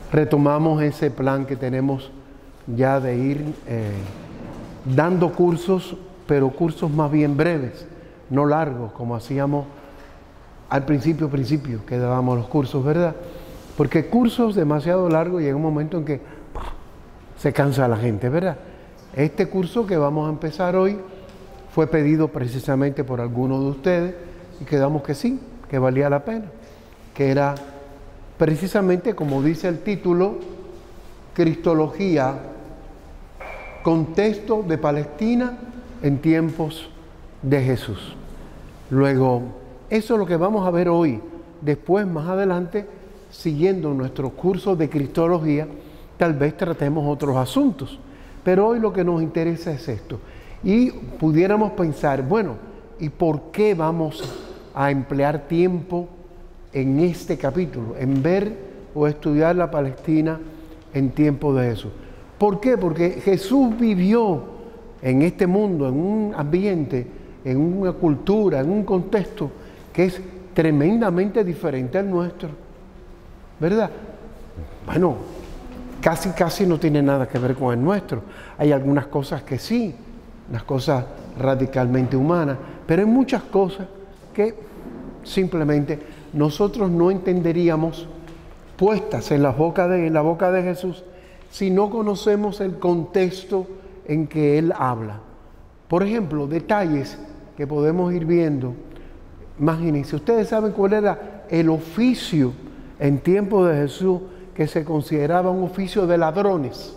retomamos ese plan que tenemos ya de ir dando cursos, pero cursos más bien breves, no largos, como hacíamos al principio que dábamos los cursos, ¿verdad? Porque cursos demasiado largos llega un momento en que se cansa la gente, ¿verdad? Este curso que vamos a empezar hoy fue pedido precisamente por algunos de ustedes y quedamos que sí, que valía la pena, que era precisamente como dice el título, Cristología, contexto de Palestina en tiempos de Jesús. Luego, eso es lo que vamos a ver hoy. Después, más adelante, siguiendo nuestro curso de Cristología, tal vez tratemos otros asuntos. Pero hoy lo que nos interesa es esto. Y pudiéramos pensar, bueno, ¿y por qué vamos a emplear tiempo en este capítulo, en ver o estudiar la Palestina en tiempo de Jesús? ¿Por qué? Porque Jesús vivió en este mundo, en un ambiente, en una cultura, en un contexto que es tremendamente diferente al nuestro, ¿verdad? Bueno, casi no tiene nada que ver con el nuestro. Hay algunas cosas que sí, unas cosas radicalmente humanas, pero hay muchas cosas que simplemente nosotros no entenderíamos puestas en la boca de Jesús si no conocemos el contexto en que Él habla. Por ejemplo, detalles que podemos ir viendo. Imagínense, ustedes saben cuál era el oficio en tiempo de Jesús que se consideraba un oficio de ladrones.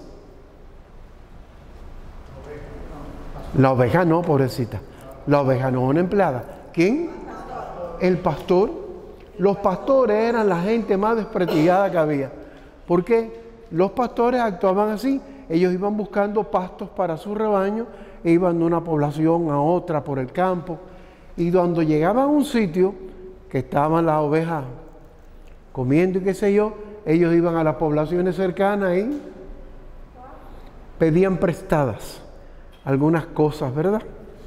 La oveja no, pobrecita. La oveja no es una empleada. ¿Quién? El pastor. Los pastores eran la gente más desprestigiada que había. ¿Por qué? Los pastores actuaban así. Ellos iban buscando pastos para su rebaño, e iban de una población a otra por el campo. Y cuando llegaban a un sitio que estaban las ovejas comiendo y qué sé yo, ellos iban a las poblaciones cercanas y pedían prestadas algunas cosas, ¿verdad?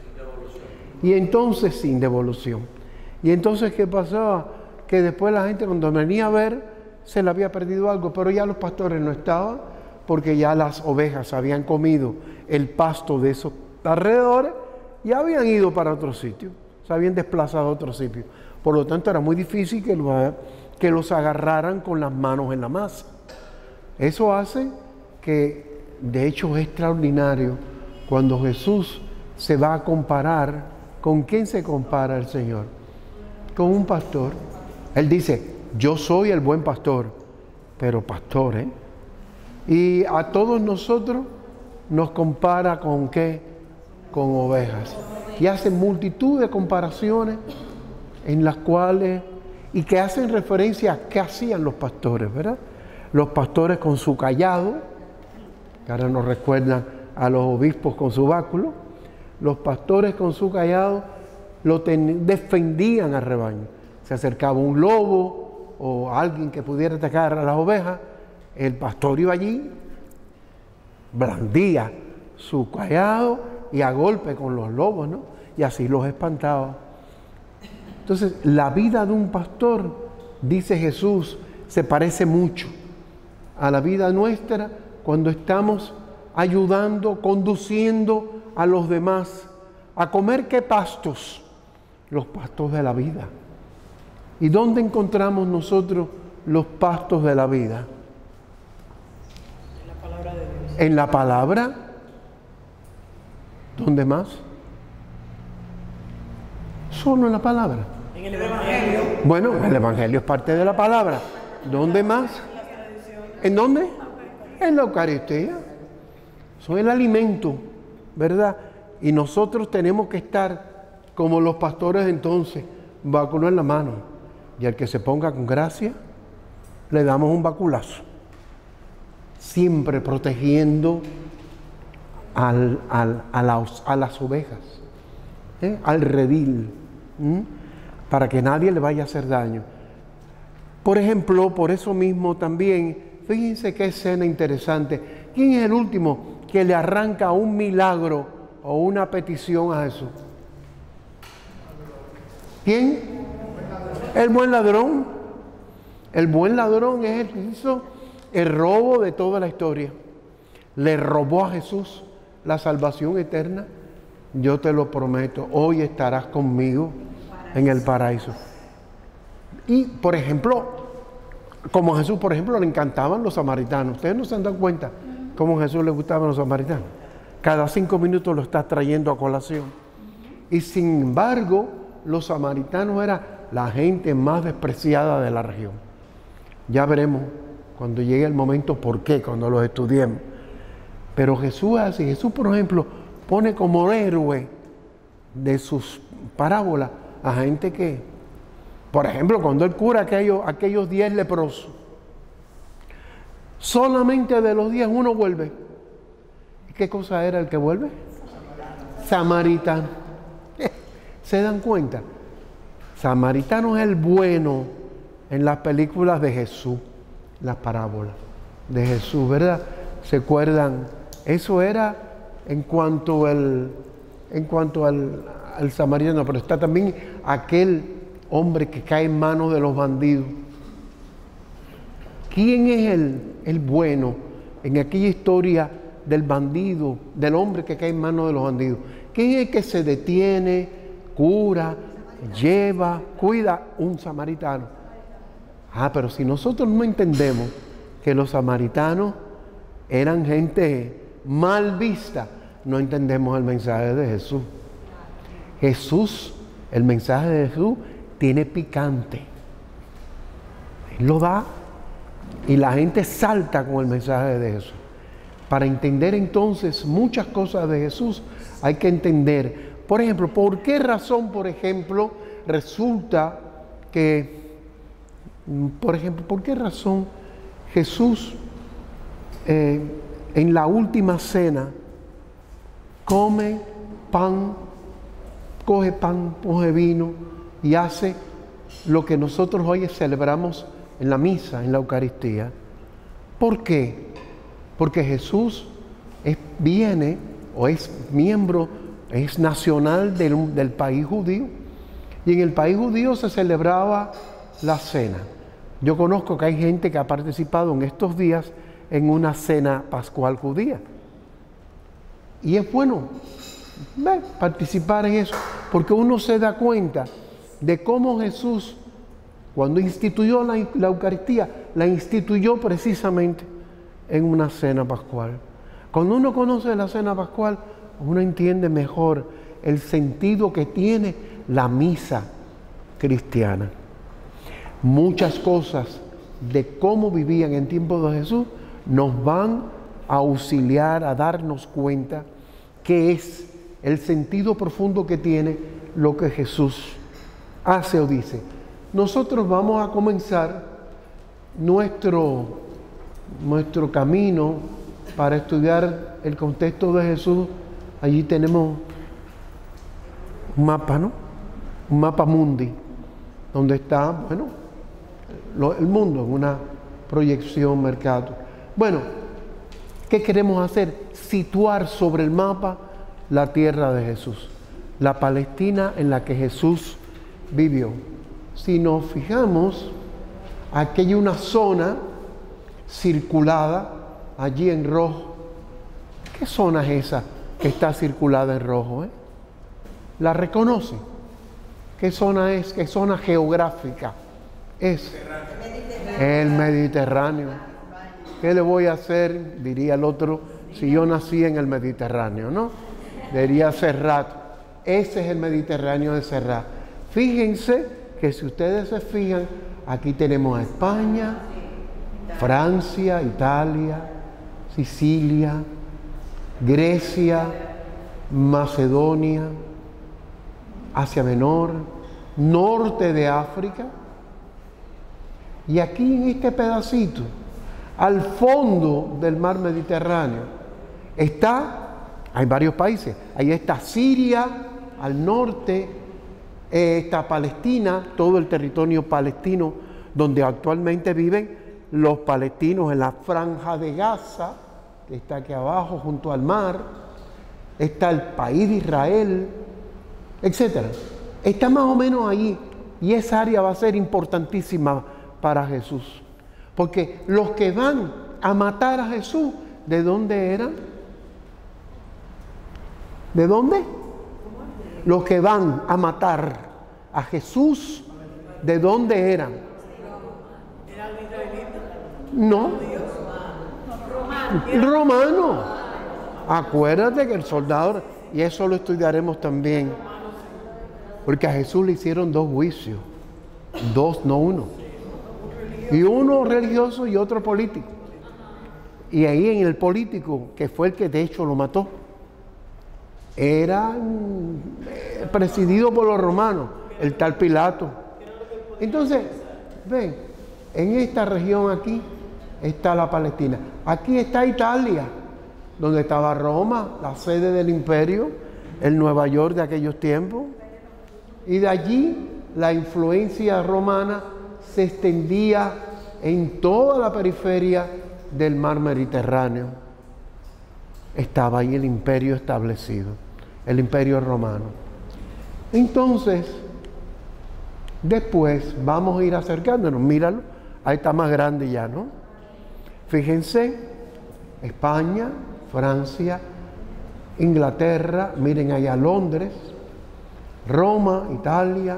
Y entonces, sin devolución. Y entonces, ¿qué pasaba? Que después la gente cuando venía a ver, se le había perdido algo, pero ya los pastores no estaban, porque ya las ovejas habían comido el pasto de esos alrededores y habían ido para otro sitio, se habían desplazado a otro sitio. Por lo tanto, era muy difícil que los agarraran con las manos en la masa. Eso hace que, de hecho, es extraordinario cuando Jesús se va a comparar. ¿Con quién se compara el Señor? Con un pastor. Él dice, yo soy el buen pastor, pero pastor, ¿eh? Y a todos nosotros nos compara ¿con qué? Con ovejas. Y hace multitud de comparaciones en las cuales, y que hacen referencia a qué hacían los pastores, ¿verdad? Los pastores con su cayado, que ahora nos recuerdan a los obispos con su báculo. Los pastores con su cayado defendían al rebaño. Se acercaba un lobo o alguien que pudiera atacar a las ovejas, el pastor iba allí, blandía su cayado y a golpe con los lobos, ¿no? Y así los espantaba. Entonces, la vida de un pastor, dice Jesús, se parece mucho a la vida nuestra cuando estamos ayudando, conduciendo a los demás a comer ¿qué pastos? Los pastos de la vida. ¿Y dónde encontramos nosotros los pastos de la vida? En la palabra de Dios. ¿En la palabra? ¿Dónde más? Solo en la palabra. En el Evangelio. Bueno, el Evangelio es parte de la palabra. ¿Dónde más? ¿En dónde? En la Eucaristía. Son el alimento, ¿verdad? Y nosotros tenemos que estar como los pastores entonces, báculo en la mano. Y al que se ponga con gracia, le damos un baculazo. Siempre protegiendo a las ovejas, al redil, para que nadie le vaya a hacer daño. Por ejemplo, por eso mismo también, fíjense qué escena interesante. ¿Quién es el último que le arranca un milagro o una petición a Jesús? ¿Quién? El buen ladrón. El buen ladrón es el que hizo el robo de toda la historia. Le robó a Jesús la salvación eterna. Yo te lo prometo, hoy estarás conmigo en el paraíso. Y, por ejemplo, como a Jesús, por ejemplo, le encantaban los samaritanos. Ustedes no se han dado cuenta cómo a Jesús le gustaban los samaritanos. Cada 5 minutos lo está trayendo a colación. Y sin embargo, los samaritanos eran la gente más despreciada de la región. Ya veremos cuando llegue el momento por qué, cuando los estudiemos. Pero Jesús hace, Jesús, por ejemplo, pone como héroe de sus parábolas a gente que, por ejemplo, cuando él cura aquellos 10 leprosos, solamente de los 10 uno vuelve. ¿Qué cosa era el que vuelve? Samaritano. ¿Se dan cuenta? Samaritano es el bueno en las películas de Jesús, las parábolas de Jesús, ¿verdad? ¿Se acuerdan? Eso era en cuanto al samaritano, pero está también aquel hombre que cae en manos de los bandidos. ¿Quién es el bueno en aquella historia del bandido, del hombre que cae en manos de los bandidos? ¿Quién es el que se detiene, cura, lleva, cuida? Un samaritano. Pero si nosotros no entendemos que los samaritanos eran gente mal vista, no entendemos el mensaje de Jesús. Jesús, el mensaje de Jesús tiene picante. Él lo da y la gente salta con el mensaje de Jesús. Para entender entonces muchas cosas de Jesús hay que entender, por ejemplo, ¿por qué razón, por ejemplo, resulta que, por ejemplo, por qué razón Jesús en la última cena come pan, coge vino y hace lo que nosotros hoy celebramos en la misa, en la Eucaristía? ¿Por qué? Porque Jesús viene o es miembro, es nacional del país judío, y en el país judío se celebraba la cena. Yo conozco que hay gente que ha participado en estos días en una cena pascual judía. Y es bueno participar en eso, porque uno se da cuenta de cómo Jesús, cuando instituyó la Eucaristía, la instituyó precisamente en una cena pascual. Cuando uno conoce la cena pascual, uno entiende mejor el sentido que tiene la misa cristiana. Muchas cosas de cómo vivían en tiempos de Jesús nos van a auxiliar a darnos cuenta qué es el sentido profundo que tiene lo que Jesús hace o dice. Nosotros vamos a comenzar nuestro camino para estudiar el contexto de Jesús. Allí tenemos un mapa, ¿no? Un mapa mundi, donde está, bueno, el mundo en una proyección mercado. Bueno, ¿qué queremos hacer? Situar sobre el mapa la tierra de Jesús, la Palestina en la que Jesús vivió. Si nos fijamos, aquí hay una zona circulada allí en rojo. ¿Qué zona es esa que está circulada en rojo? ¿La reconoce? ¿Qué zona es? ¿Qué zona geográfica es? El Mediterráneo. ¿Qué le voy a hacer? Diría el otro, si yo nací en el Mediterráneo, ¿no? Diría Serrat. Ese es el Mediterráneo de Serrat. Fíjense que si ustedes se fijan, aquí tenemos a España, Francia, Italia, Sicilia, Grecia, Macedonia, Asia Menor, norte de África. Y aquí en este pedacito, al fondo del mar Mediterráneo, hay varios países. Ahí está Siria, al norte, está Palestina, todo el territorio palestino, donde actualmente viven los palestinos en la franja de Gaza, que está aquí abajo junto al mar. Está el país de Israel, etc. Está más o menos allí, y esa área va a ser importantísima para Jesús, porque los que van a matar a Jesús. ¿De dónde eran? ¿De dónde? Los que van a matar a Jesús, ¿de dónde eran? No. Romano. Acuérdate que el soldado, y eso lo estudiaremos también, porque a Jesús le hicieron 2 juicios, 2, no 1, y uno religioso y otro político. Y ahí en el político, que fue el que de hecho lo mató, era presidido por los romanos, el tal Pilato. Entonces, ven, en esta región aquí está la Palestina. Aquí está Italia, donde estaba Roma, la sede del imperio, el Nueva York de aquellos tiempos. Y de allí la influencia romana se extendía en toda la periferia del mar Mediterráneo. Estaba ahí el imperio establecido, el imperio romano. Entonces, después vamos a ir acercándonos. Míralo, ahí está más grande ya, ¿no? Fíjense, España, Francia, Inglaterra, miren allá Londres, Roma, Italia,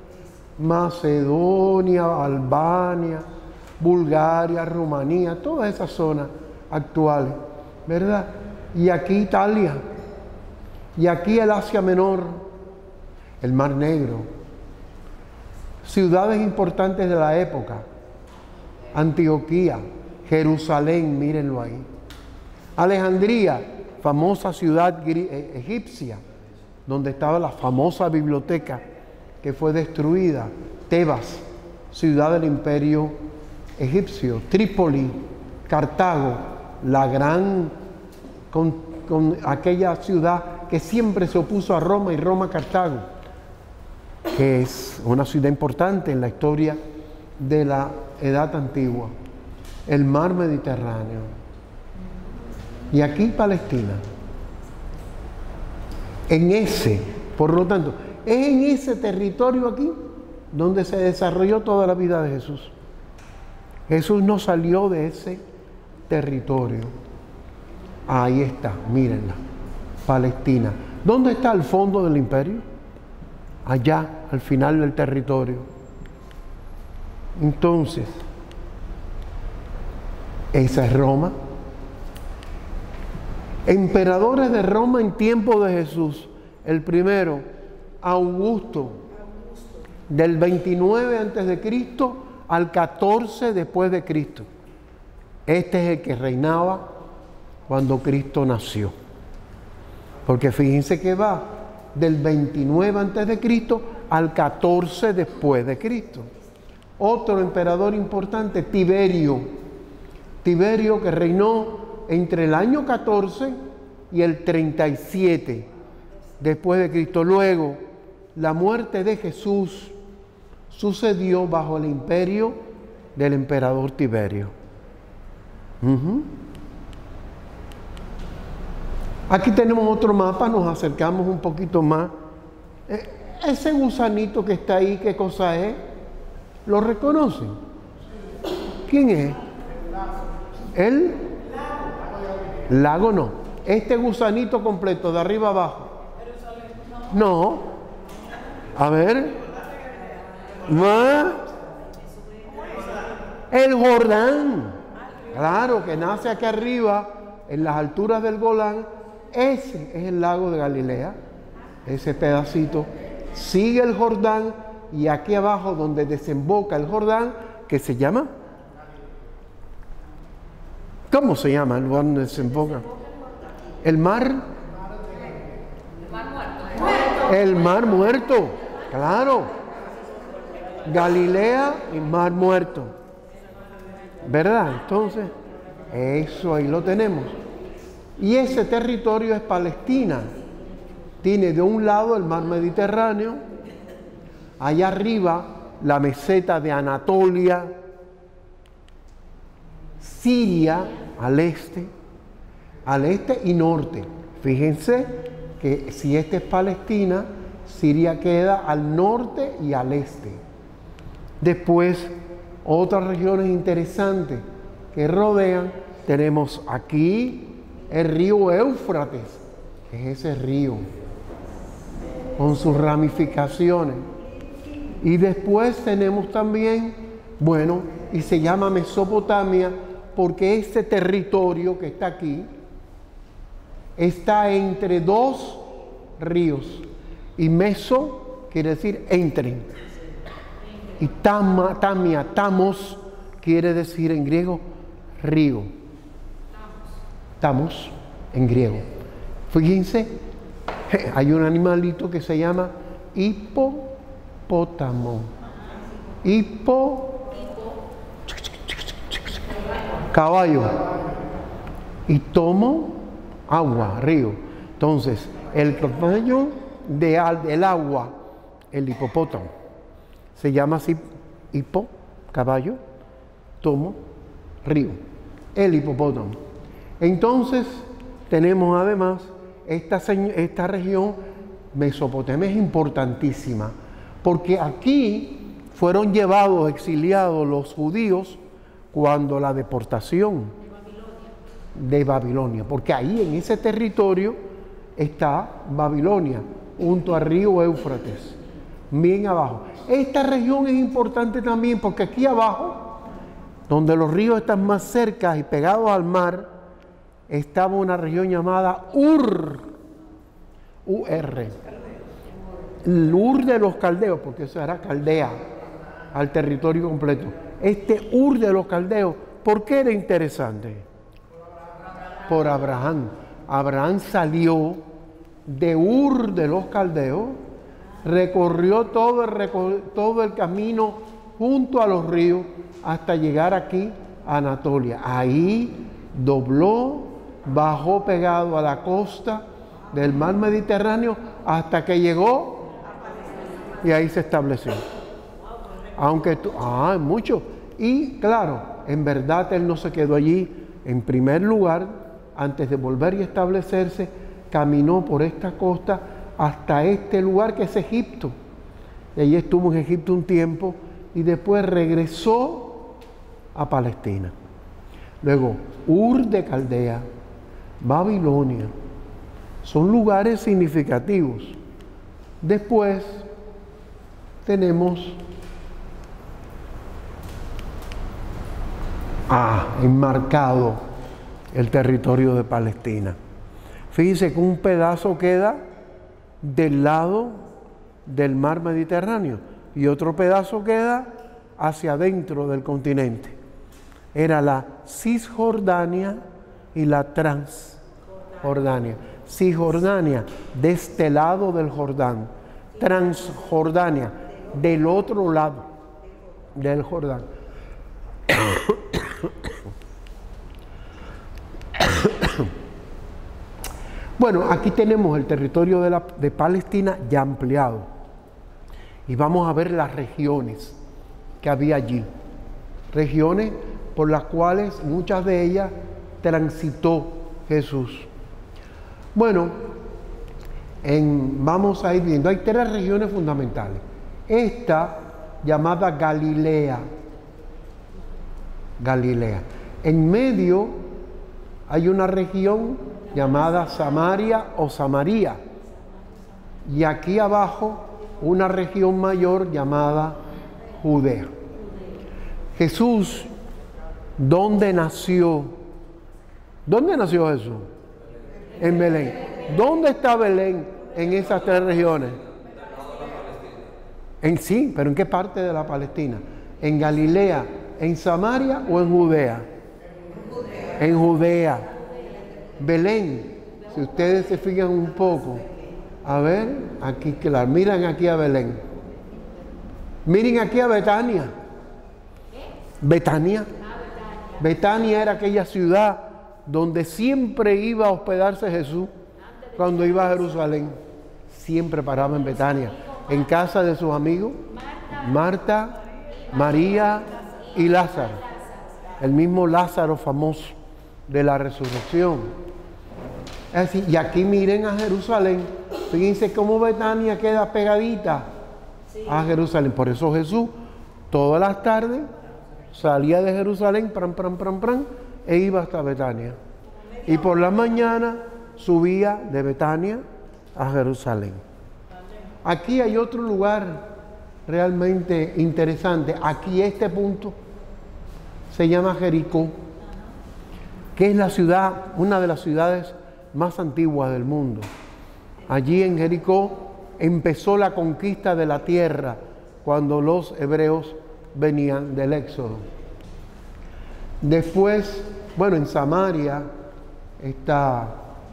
Macedonia, Albania, Bulgaria, Rumanía, todas esas zonas actuales, ¿verdad? Y aquí Italia, y aquí el Asia Menor, el Mar Negro, ciudades importantes de la época, Antioquía, Jerusalén, mírenlo ahí, Alejandría, famosa ciudad egipcia, donde estaba la famosa biblioteca que fue destruida, Tebas, ciudad del imperio egipcio, Trípoli, Cartago, la gran, con aquella ciudad que siempre se opuso a Roma, y Roma Cartago, que es una ciudad importante en la historia de la Edad Antigua, el mar Mediterráneo, y aquí Palestina. Por lo tanto, es en ese territorio aquí donde se desarrolló toda la vida de Jesús. Jesús no salió de ese territorio. Ahí está, mírenla, Palestina. ¿Dónde está el fondo del imperio? Allá, al final del territorio. Entonces, esa es Roma. Emperadores de Roma en tiempo de Jesús. El primero, Augusto, del 29 antes de Cristo al 14 después de Cristo. Este es el que reinaba cuando Cristo nació. Porque fíjense que va del 29 antes de Cristo al 14 después de Cristo. Otro emperador importante, Tiberio. Tiberio, que reinó entre el año 14 y el 37 después de Cristo. Luego, la muerte de Jesús sucedió bajo el imperio del emperador Tiberio. Aquí tenemos otro mapa, nos acercamos un poquito más. Ese gusanito que está ahí, ¿qué cosa es? ¿Lo reconocen? ¿Quién es? ¿El lago? No. Este gusanito completo, de arriba abajo. No. A ver. El Jordán. Claro, que nace aquí arriba, en las alturas del Golán. Ese es el lago de Galilea. Ese pedacito. Sigue el Jordán, y aquí abajo donde desemboca el Jordán, ¿qué se llama? ¿Cómo se llama el lugar donde desemboca? El mar. El mar muerto. Claro. Galilea y mar muerto. ¿Verdad? Entonces, eso ahí lo tenemos. Y ese territorio es Palestina. Tiene de un lado el mar Mediterráneo, allá arriba la meseta de Anatolia, Siria al este y norte. Fíjense que si este es Palestina, Siria queda al norte y al este. Después, otras regiones interesantes que rodean tenemos aquí el río Éufrates, es ese río, con sus ramificaciones. Y después tenemos también, bueno, y se llama Mesopotamia, porque este territorio que está aquí, está entre dos ríos. Y meso quiere decir entre. Y tamia, tamos, quiere decir en griego río. Tamos, en griego. Fíjense, hay un animalito que se llama hipopótamo. Caballo. Y tomo, agua, río. Entonces, el tamaño del agua, el hipopótamo, se llama así, caballo, tomo, río, el hipopótamo. Entonces, tenemos además esta región Mesopotamia es importantísima, porque aquí fueron llevados, exiliados los judíos cuando la deportación de Babilonia, porque ahí en ese territorio está Babilonia, junto al río Éufrates, bien abajo. Esta región es importante también porque aquí abajo, donde los ríos están más cerca y pegados al mar, estaba una región llamada Ur, el Ur de los caldeos, porque eso era Caldea, al territorio completo. Este Ur de los caldeos, ¿por qué era interesante? Por Abraham. Abraham salió de Ur de los caldeos, recorrió todo el camino junto a los ríos hasta llegar aquí a Anatolia. Ahí dobló, bajó pegado a la costa del mar Mediterráneo hasta que llegó y ahí se estableció. Aunque mucho. Y claro, en verdad él no se quedó allí. En primer lugar, antes de volver y establecerse, caminó por esta costa hasta este lugar que es Egipto. Y allí estuvo en Egipto un tiempo y después regresó a Palestina. Luego, Ur de Caldea, Babilonia, son lugares significativos. Después tenemos enmarcado el territorio de Palestina. Fíjense que un pedazo queda del lado del mar Mediterráneo y otro pedazo queda hacia adentro del continente. Era la Cisjordania y la Transjordania. Cisjordania, de este lado del Jordán. Transjordania, del otro lado del Jordán. Bueno, aquí tenemos el territorio de Palestina ya ampliado. Y vamos a ver las regiones que había allí. Regiones por las cuales muchas de ellas transitó Jesús. Bueno, vamos a ir viendo. Hay tres regiones fundamentales. Esta llamada Galilea. En medio hay una región llamada Samaria o Samaria. Y aquí abajo una región mayor llamada Judea. Jesús, ¿dónde nació? ¿Dónde nació Jesús? En Belén. ¿Dónde está Belén en esas tres regiones? Sí, pero ¿en qué parte de la Palestina? ¿En Galilea, en Samaria o en Judea? En Judea. Belén, si ustedes se fijan un poco, a ver, aquí claro, miren aquí a Belén. Miren aquí a Betania. Betania era aquella ciudad donde siempre iba a hospedarse Jesús cuando iba a Jerusalén. Siempre paraba en Betania, en casa de sus amigos, Marta, María y Lázaro. El mismo Lázaro famoso de la resurrección. Es decir, y aquí miren a Jerusalén. Fíjense cómo Betania queda pegadita a Jerusalén. Por eso Jesús todas las tardes salía de Jerusalén, e iba hasta Betania. Y por la mañana subía de Betania a Jerusalén. Aquí hay otro lugar realmente interesante. Aquí este punto se llama Jericó, que es la ciudad, una de las ciudades más antiguas del mundo. Allí en Jericó empezó la conquista de la tierra cuando los hebreos venían del Éxodo. Después, bueno, en Samaria está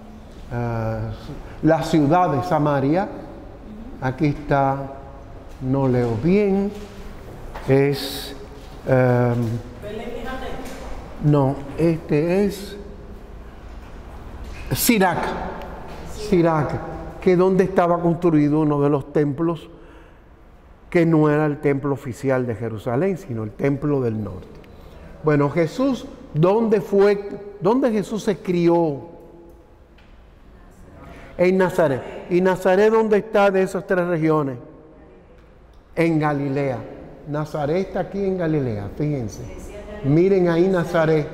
la ciudad de Samaria. Aquí está, no leo bien, es... no, este es Sirac, que es donde estaba construido uno de los templos que no era el templo oficial de Jerusalén, sino el templo del norte. Bueno, Jesús, ¿dónde Jesús se crió? En Nazaret. ¿Y Nazaret dónde está de esas tres regiones? En Galilea. Nazaret está aquí en Galilea, fíjense. Miren ahí Nazaret.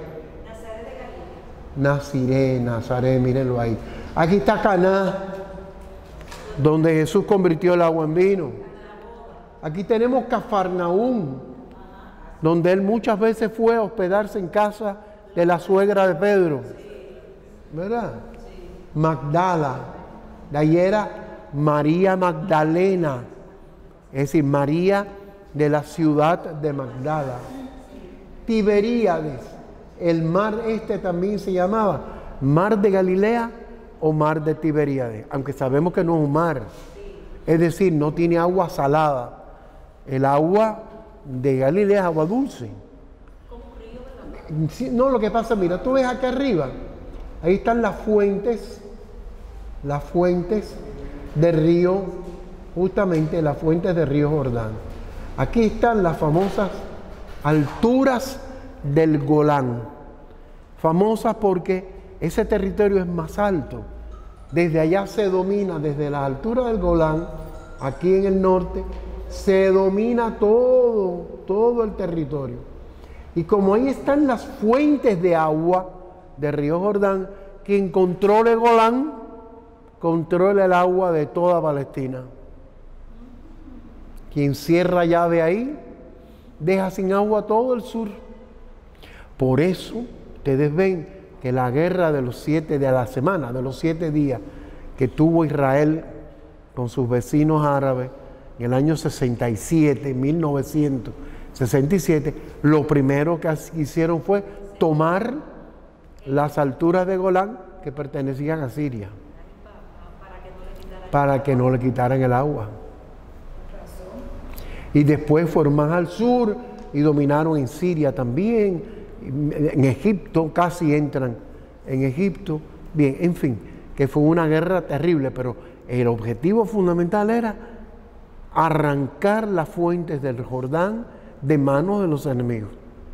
Nazaret, mírenlo ahí. Aquí está Caná, donde Jesús convirtió el agua en vino. Aquí tenemos Cafarnaúm, donde él muchas veces fue a hospedarse en casa de la suegra de Pedro. ¿Verdad? Magdala, de ahí era María Magdalena, es decir, María de la ciudad de Magdala. Tiberíades, el mar este también se llamaba Mar de Galilea o Mar de Tiberíades, aunque sabemos que no es un mar, es decir, no tiene agua salada. El agua de Galilea es agua dulce. No, lo que pasa, mira, tú ves acá arriba, ahí están las fuentes del río, justamente las fuentes del río Jordán. Aquí están las famosas alturas del Golán, famosas porque ese territorio es más alto. Desde allá se domina, desde las alturas del Golán, aquí en el norte, se domina todo el territorio. Y como ahí están las fuentes de agua del río Jordán, quien controla el Golán, controla el agua de toda Palestina. Quien cierra llave ahí, deja sin agua todo el sur. Por eso, ustedes ven que la guerra de los 7 de la semana, de los 7 días que tuvo Israel con sus vecinos árabes en el año 67, 1967, lo primero que hicieron fue tomar las alturas de Golán que pertenecían a Siria, para que no le quitaran el agua. Y después fueron más al sur y dominaron en Siria también, en Egipto, casi entran en Egipto. Bien, en fin, que fue una guerra terrible, pero el objetivo fundamental era arrancar las fuentes del Jordán de manos de los enemigos.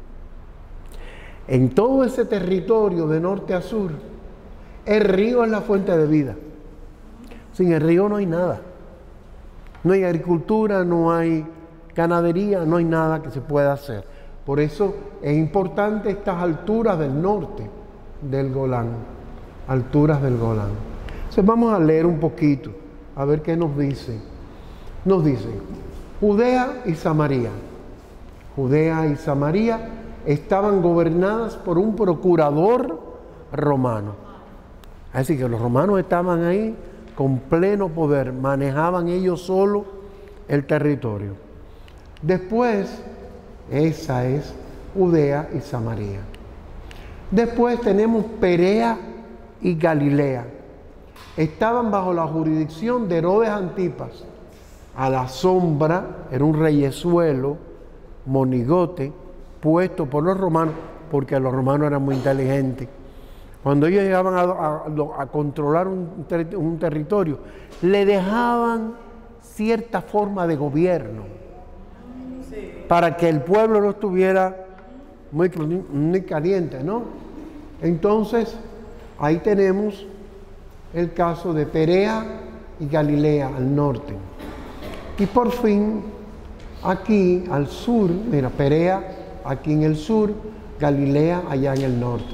En todo ese territorio de norte a sur, el río es la fuente de vida. Sin el río no hay nada. No hay agricultura, no hay ganadería, no hay nada que se pueda hacer. Por eso es importante estas alturas del norte del Golán, alturas del Golán. Entonces vamos a leer un poquito, a ver qué nos dice. Nos dice, Judea y Samaria. Judea y Samaria estaban gobernadas por un procurador romano. Así que los romanos estaban ahí con pleno poder, manejaban ellos solo el territorio. Después, esa es Judea y Samaria. Después tenemos Perea y Galilea. Estaban bajo la jurisdicción de Herodes Antipas. A la sombra, era un reyezuelo, monigote, puesto por los romanos, porque los romanos eran muy inteligentes. Cuando ellos llegaban a controlar un territorio, le dejaban cierta forma de gobierno, para que el pueblo no estuviera muy caliente, ¿no? Entonces, ahí tenemos el caso de Perea y Galilea al norte. Y por fin, aquí al sur, mira, Perea, aquí en el sur, Galilea allá en el norte.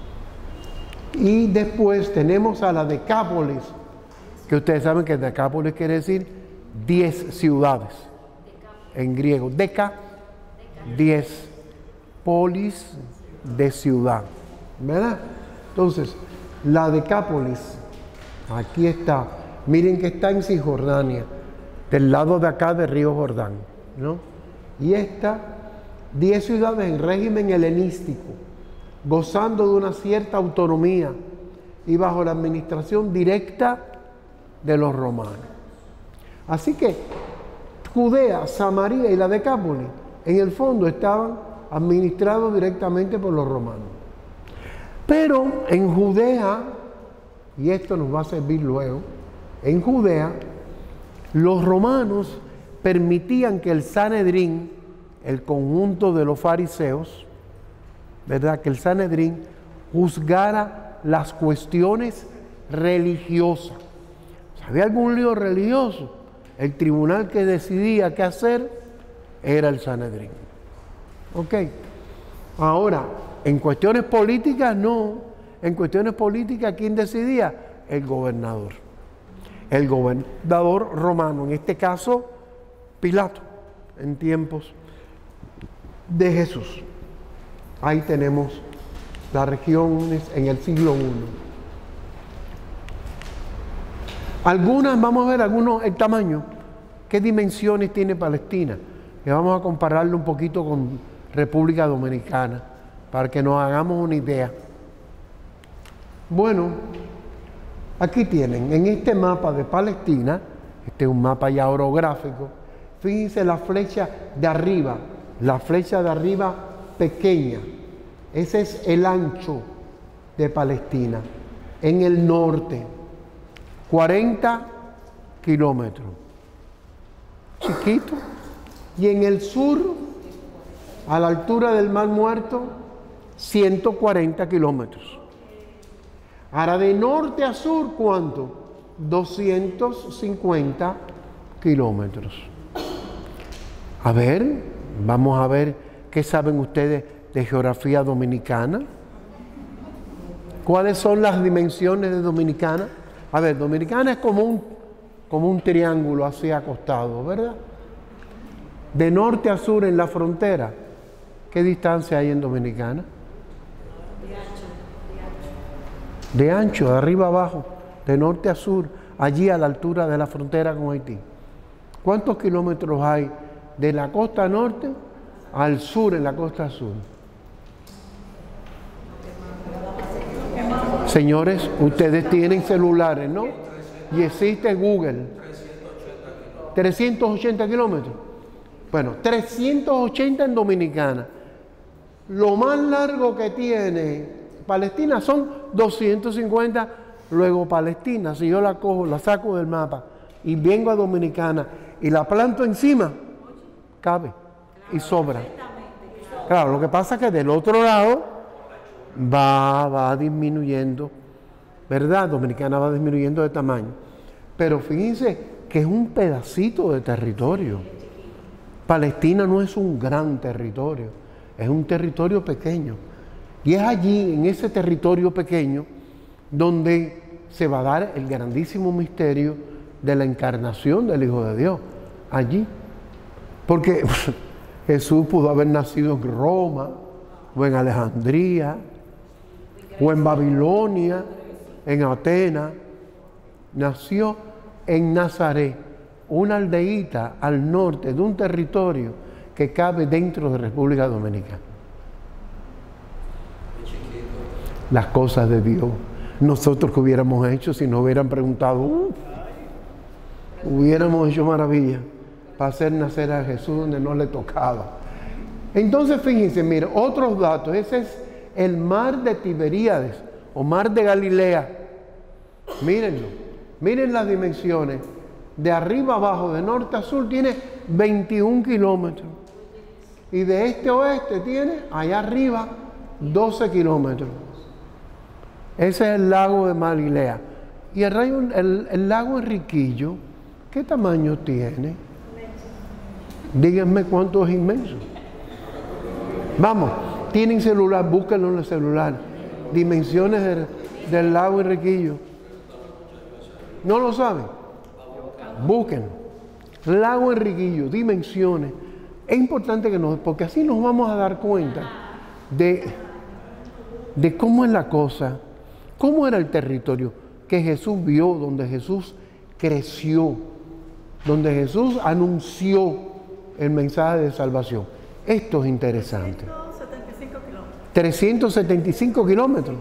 Y después tenemos a la Decápolis, que ustedes saben que Decápolis quiere decir 10 ciudades. En griego, Deca, 10, polis de ciudad, ¿verdad? Entonces, la Decápolis, aquí está, miren que está en Cisjordania, del lado de acá del río Jordán, ¿no? Y esta, 10 ciudades en régimen helenístico, gozando de una cierta autonomía y bajo la administración directa de los romanos. Así que Judea, Samaria y la Decápolis, en el fondo estaban administrados directamente por los romanos. Pero en Judea, y esto nos va a servir luego, en Judea, los romanos permitían que el Sanedrín, el conjunto de los fariseos, ¿verdad?, que el Sanedrín juzgara las cuestiones religiosas. Si había algún lío religioso, el tribunal que decidía qué hacer era el Sanedrín. ¿Ok? Ahora, en cuestiones políticas no. En cuestiones políticas, ¿quién decidía? El gobernador. El gobernador romano, en este caso, Pilato, en tiempos de Jesús. Ahí tenemos las regiones en el siglo I. Algunas, vamos a ver el tamaño, qué dimensiones tiene Palestina. Y vamos a compararlo un poquito con República Dominicana, para que nos hagamos una idea. Bueno, aquí tienen, en este mapa de Palestina, este es un mapa ya orográfico, fíjense la flecha de arriba pequeña, ese es el ancho de Palestina, en el norte, 40 kilómetros, chiquito, y en el sur, a la altura del Mar Muerto, 140 kilómetros. Ahora, de norte a sur, ¿cuánto? 250 kilómetros. A ver, vamos a ver qué saben ustedes de geografía dominicana. ¿Cuáles son las dimensiones de Dominicana? A ver, Dominicana es como un triángulo así acostado, ¿verdad? De norte a sur en la frontera, ¿qué distancia hay en Dominicana? De ancho, de arriba abajo, de norte a sur, allí a la altura de la frontera con Haití. ¿Cuántos kilómetros hay de la costa norte al sur, en la costa sur? Señores, ustedes tienen celulares, ¿no? Y existe Google. 380 kilómetros. Bueno, 380 en Dominicana. Lo más largo que tiene Palestina son 250. Luego Palestina, si yo la cojo, la saco del mapa y vengo a Dominicana y la planto encima, cabe y sobra. Claro, lo que pasa es que del otro lado va disminuyendo, ¿verdad? Dominicana va disminuyendo de tamaño. Pero fíjense que es un pedacito de territorio. Palestina no es un gran territorio, es un territorio pequeño. Y es allí, en ese territorio pequeño, donde se va a dar el grandísimo misterio de la encarnación del Hijo de Dios. Allí. Porque Jesús pudo haber nacido en Roma, o en Alejandría, o en Babilonia, en Atenas. Nació en Nazaret, una aldeíta al norte de un territorio que cabe dentro de República Dominicana. Las cosas de Dios. Nosotros que hubiéramos hecho si nos hubieran preguntado, hubiéramos hecho maravilla para hacer nacer a Jesús donde no le tocaba. Entonces fíjense, mire, otros datos. Ese es el mar de Tiberíades o mar de Galilea. Mírenlo, miren las dimensiones. De arriba abajo, de norte a sur, tiene 21 kilómetros. Y de este a oeste tiene, allá arriba, 12 kilómetros. Ese es el lago de Galilea. Y el lago Enriquillo, ¿qué tamaño tiene? Díganme cuánto es inmenso. Vamos, Tienen celular, búsquenlo en el celular. Dimensiones del lago Enriquillo. ¿No lo saben? Busquen. Lago Enriquillo, dimensiones. Es importante porque así nos vamos a dar cuenta de cómo es la cosa, cómo era el territorio que Jesús vio, donde Jesús creció, donde Jesús anunció el mensaje de salvación. Esto es interesante. 375 kilómetros.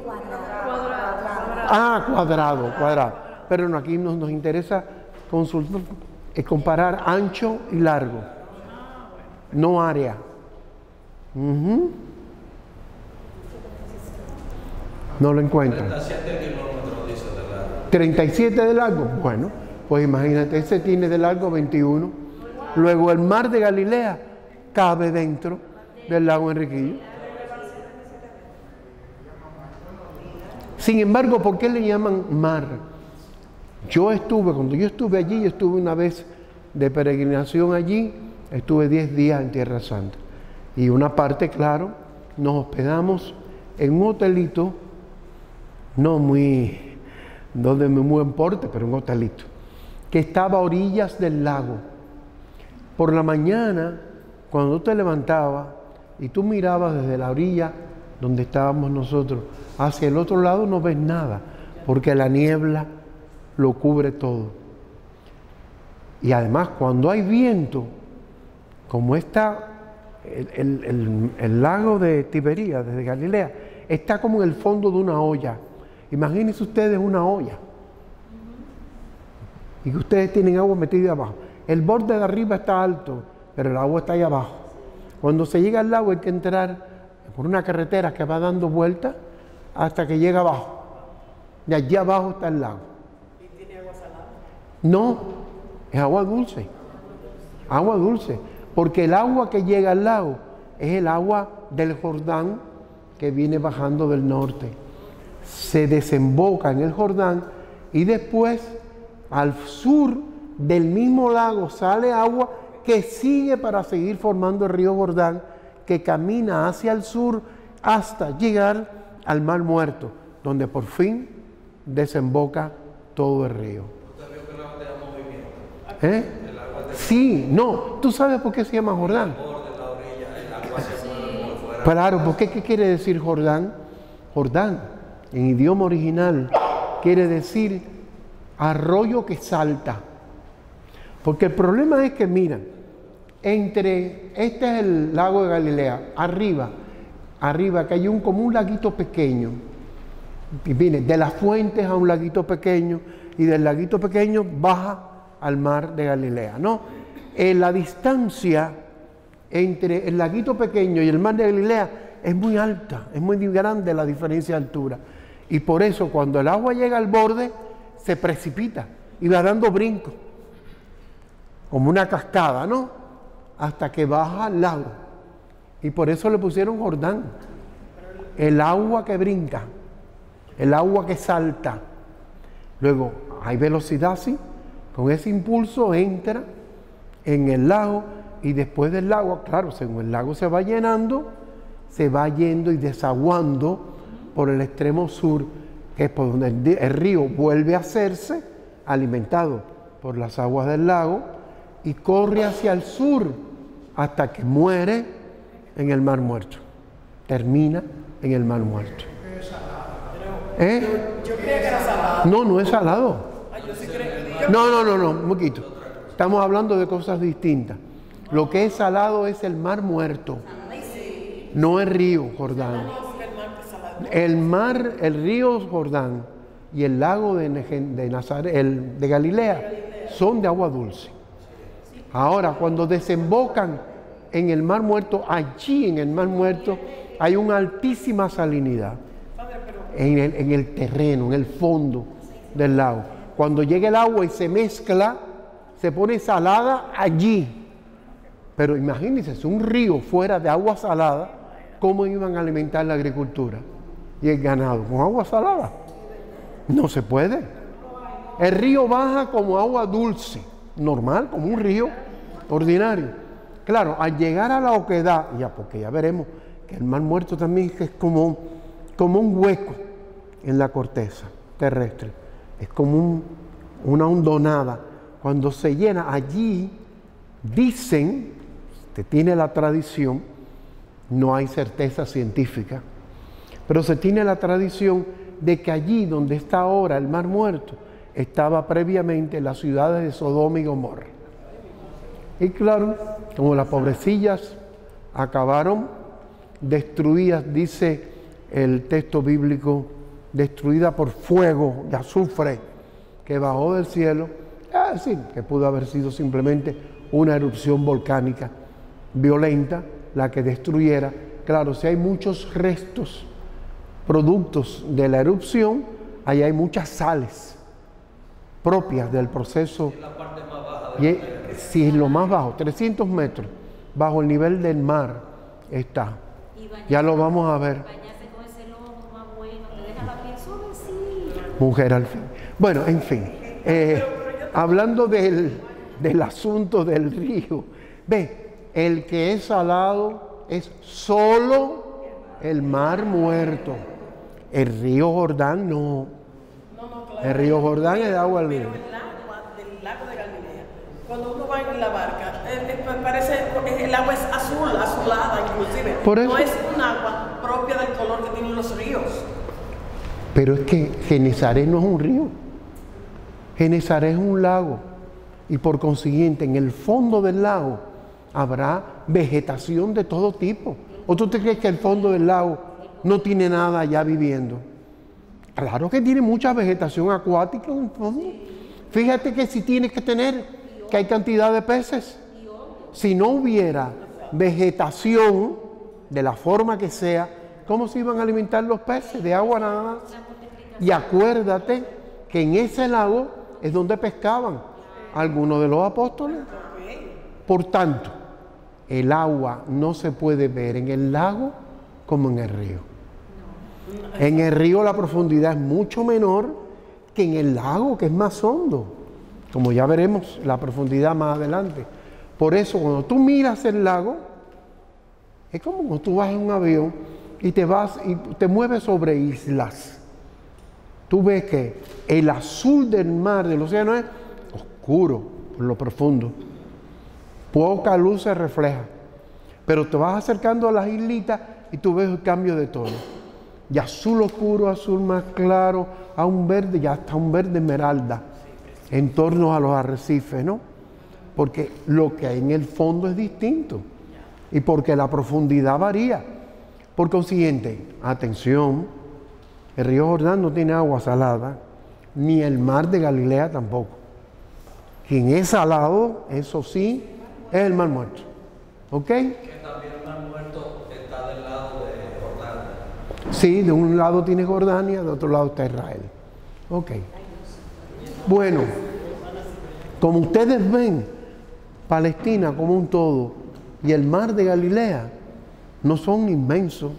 Cuadrado. Pero no, aquí nos interesa comparar ancho y largo, no área. No lo encuentran. 37 kilómetros dice de largo. 37 de largo. Bueno, pues imagínate, ese tiene de largo 21. Luego el mar de Galilea cabe dentro del lago Enriquillo. Sin embargo, ¿por qué le llaman mar? Cuando yo estuve allí, yo estuve una vez de peregrinación allí, estuve 10 días en Tierra Santa. Y una parte, claro, nos hospedamos en un hotelito, no muy buen porte, pero un hotelito, que estaba a orillas del lago. Por la mañana, cuando tú te levantabas y tú mirabas desde la orilla donde estábamos nosotros, hacia el otro lado no ves nada, porque la niebla lo cubre todo. Y además, cuando hay viento, como está el lago de Tiberíades, de Galilea, está como en el fondo de una olla. Imagínense ustedes una olla y que ustedes tienen agua metida abajo. El borde de arriba está alto, pero el agua está ahí abajo. Cuando se llega al lago hay que entrar por una carretera que va dando vueltas hasta que llega abajo. Y allí abajo está el lago. ¿Y tiene agua salada? No, es agua dulce. Agua dulce. Porque el agua que llega al lago es el agua del Jordán que viene bajando del norte. Se desemboca en el Jordán y después al sur del mismo lago sale agua que sigue para seguir formando el río Jordán, que camina hacia el sur hasta llegar al Mar Muerto, donde por fin desemboca todo el río. ¿Usted vio que el agua tenía movimiento? ¿Eh? El agua tenía Sí, no. ¿Tú sabes por qué se llama Jordán? borde de la orilla, el agua se mueve como fuera. Claro, ¿por qué? ¿Qué quiere decir Jordán? Jordán, en idioma original, quiere decir arroyo que salta. Porque el problema es que, mira, este es el lago de Galilea, arriba que hay como un laguito pequeño. Y viene de las fuentes a un laguito pequeño y del laguito pequeño baja al mar de Galilea, ¿no? La distancia entre el laguito pequeño y el mar de Galilea es muy alta, es muy grande la diferencia de altura. Y por eso cuando el agua llega al borde, se precipita y va dando brincos, como una cascada, ¿no? Hasta que baja al lago. Y por eso le pusieron Jordán. El agua que brinca, el agua que salta. Luego hay velocidad, sí. Con ese impulso entra en el lago y después del lago, claro, según el lago se va llenando, se va yendo y desaguando por el extremo sur, que es por donde el río vuelve a hacerse, alimentado por las aguas del lago, y corre hacia el sur hasta que muere en el Mar Muerto. Termina en el Mar Muerto. Yo creía que era salado. No, no es salado. Ay, yo sí creía. No, un poquito. Estamos hablando de cosas distintas. Lo que es salado es el Mar Muerto, no el río Jordán. El río Jordán y el lago de Nazaret, de Galilea, son de agua dulce. Ahora, cuando desembocan en el Mar Muerto, allí en el Mar Muerto hay una altísima salinidad en el terreno, en el fondo del lago. Cuando llega el agua y se mezcla, se pone salada allí. Pero imagínense, es un río fuera de agua salada, ¿cómo iban a alimentar la agricultura y el ganado? ¿Con agua salada? No se puede. El río baja como agua dulce, normal, como un río ordinario. Claro, al llegar a la oquedad, porque ya veremos que el Mar Muerto también es como un hueco en la corteza terrestre. Es como una hondonada. Cuando se llena allí, dicen, se tiene la tradición, no hay certeza científica, pero se tiene la tradición de que allí donde está ahora el Mar Muerto, estaba previamente las ciudades de Sodoma y Gomorra. Y claro, como las pobrecillas acabaron destruidas, dice el texto bíblico, destruida por fuego de azufre que bajó del cielo, es decir, que pudo haber sido simplemente una erupción volcánica violenta la que destruyera. Claro, si hay muchos restos, productos de la erupción, ahí hay muchas sales propias del proceso. La parte más baja Y si es lo más bajo, 300 metros bajo el nivel del mar está. Ya lo vamos a ver. Bañarse con ese lomo más bueno, te deja la piel suavecita. Mujer al fin. Bueno, en fin. Hablando del asunto del río. Ve, el que es salado es solo el Mar Muerto. El río Jordán no. El río Jordán es agua libre. Pero el agua del lago de Galilea, cuando uno va en la barca, parece, el agua es azulada inclusive. Por eso. No es un agua propia del color que tienen los ríos. Pero es que Genesaret no es un río. Genesaret es un lago. Y por consiguiente, en el fondo del lago habrá vegetación de todo tipo. ¿O tú te crees que el fondo del lago no tiene nada allá viviendo? Claro que tiene mucha vegetación acuática en el fondo. Fíjate que si tienes que tener, que hay cantidad de peces. Si no hubiera vegetación, de la forma que sea, ¿cómo se iban a alimentar los peces? De agua nada más. Y acuérdate que en ese lago es donde pescaban algunos de los apóstoles. Por tanto, el agua no se puede ver en el lago como en el río. En el río la profundidad es mucho menor que en el lago, que es más hondo. Como ya veremos la profundidad más adelante. Por eso, cuando tú miras el lago, es como cuando tú vas en un avión y te mueves sobre islas. Tú ves que el azul del mar, del océano, es oscuro por lo profundo. Poca luz se refleja. Pero te vas acercando a las islitas y tú ves el cambio de tono. De azul oscuro, azul más claro, a un verde, ya hasta un verde esmeralda, en torno a los arrecifes, ¿no? Porque lo que hay en el fondo es distinto y porque la profundidad varía. Por consiguiente, atención, el río Jordán no tiene agua salada, ni el mar de Galilea tampoco. Quien es salado, eso sí, es el Mar Muerto. ¿Ok? Que también el Mar Muerto está del lado de Jordania. Sí, de un lado tiene Jordania, de otro lado está Israel. Ok. Bueno, como ustedes ven, Palestina como un todo y el mar de Galilea no son inmensos,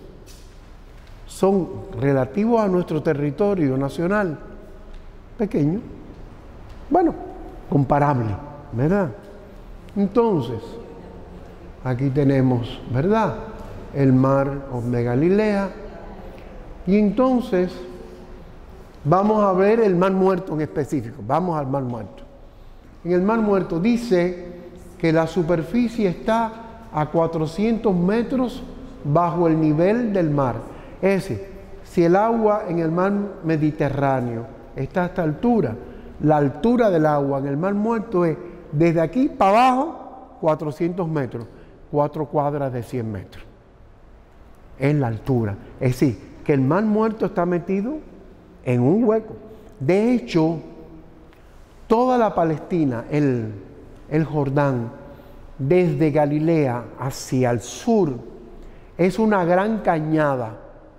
son relativos a nuestro territorio nacional, pequeños, bueno, comparable, ¿verdad? Entonces, aquí tenemos, ¿verdad?, el mar de Galilea, y entonces vamos a ver el Mar Muerto en específico. Vamos al Mar Muerto. En el Mar Muerto dice que la superficie está a 400 metros bajo el nivel del mar. Es decir, si el agua en el mar Mediterráneo está a esta altura, la altura del agua en el Mar Muerto es desde aquí para abajo 400 metros, 4 cuadras de 100 metros. Es la altura. Es decir, que el Mar Muerto está metido en un hueco. De hecho, toda la Palestina, el Jordán, desde Galilea hacia el sur, es una gran cañada.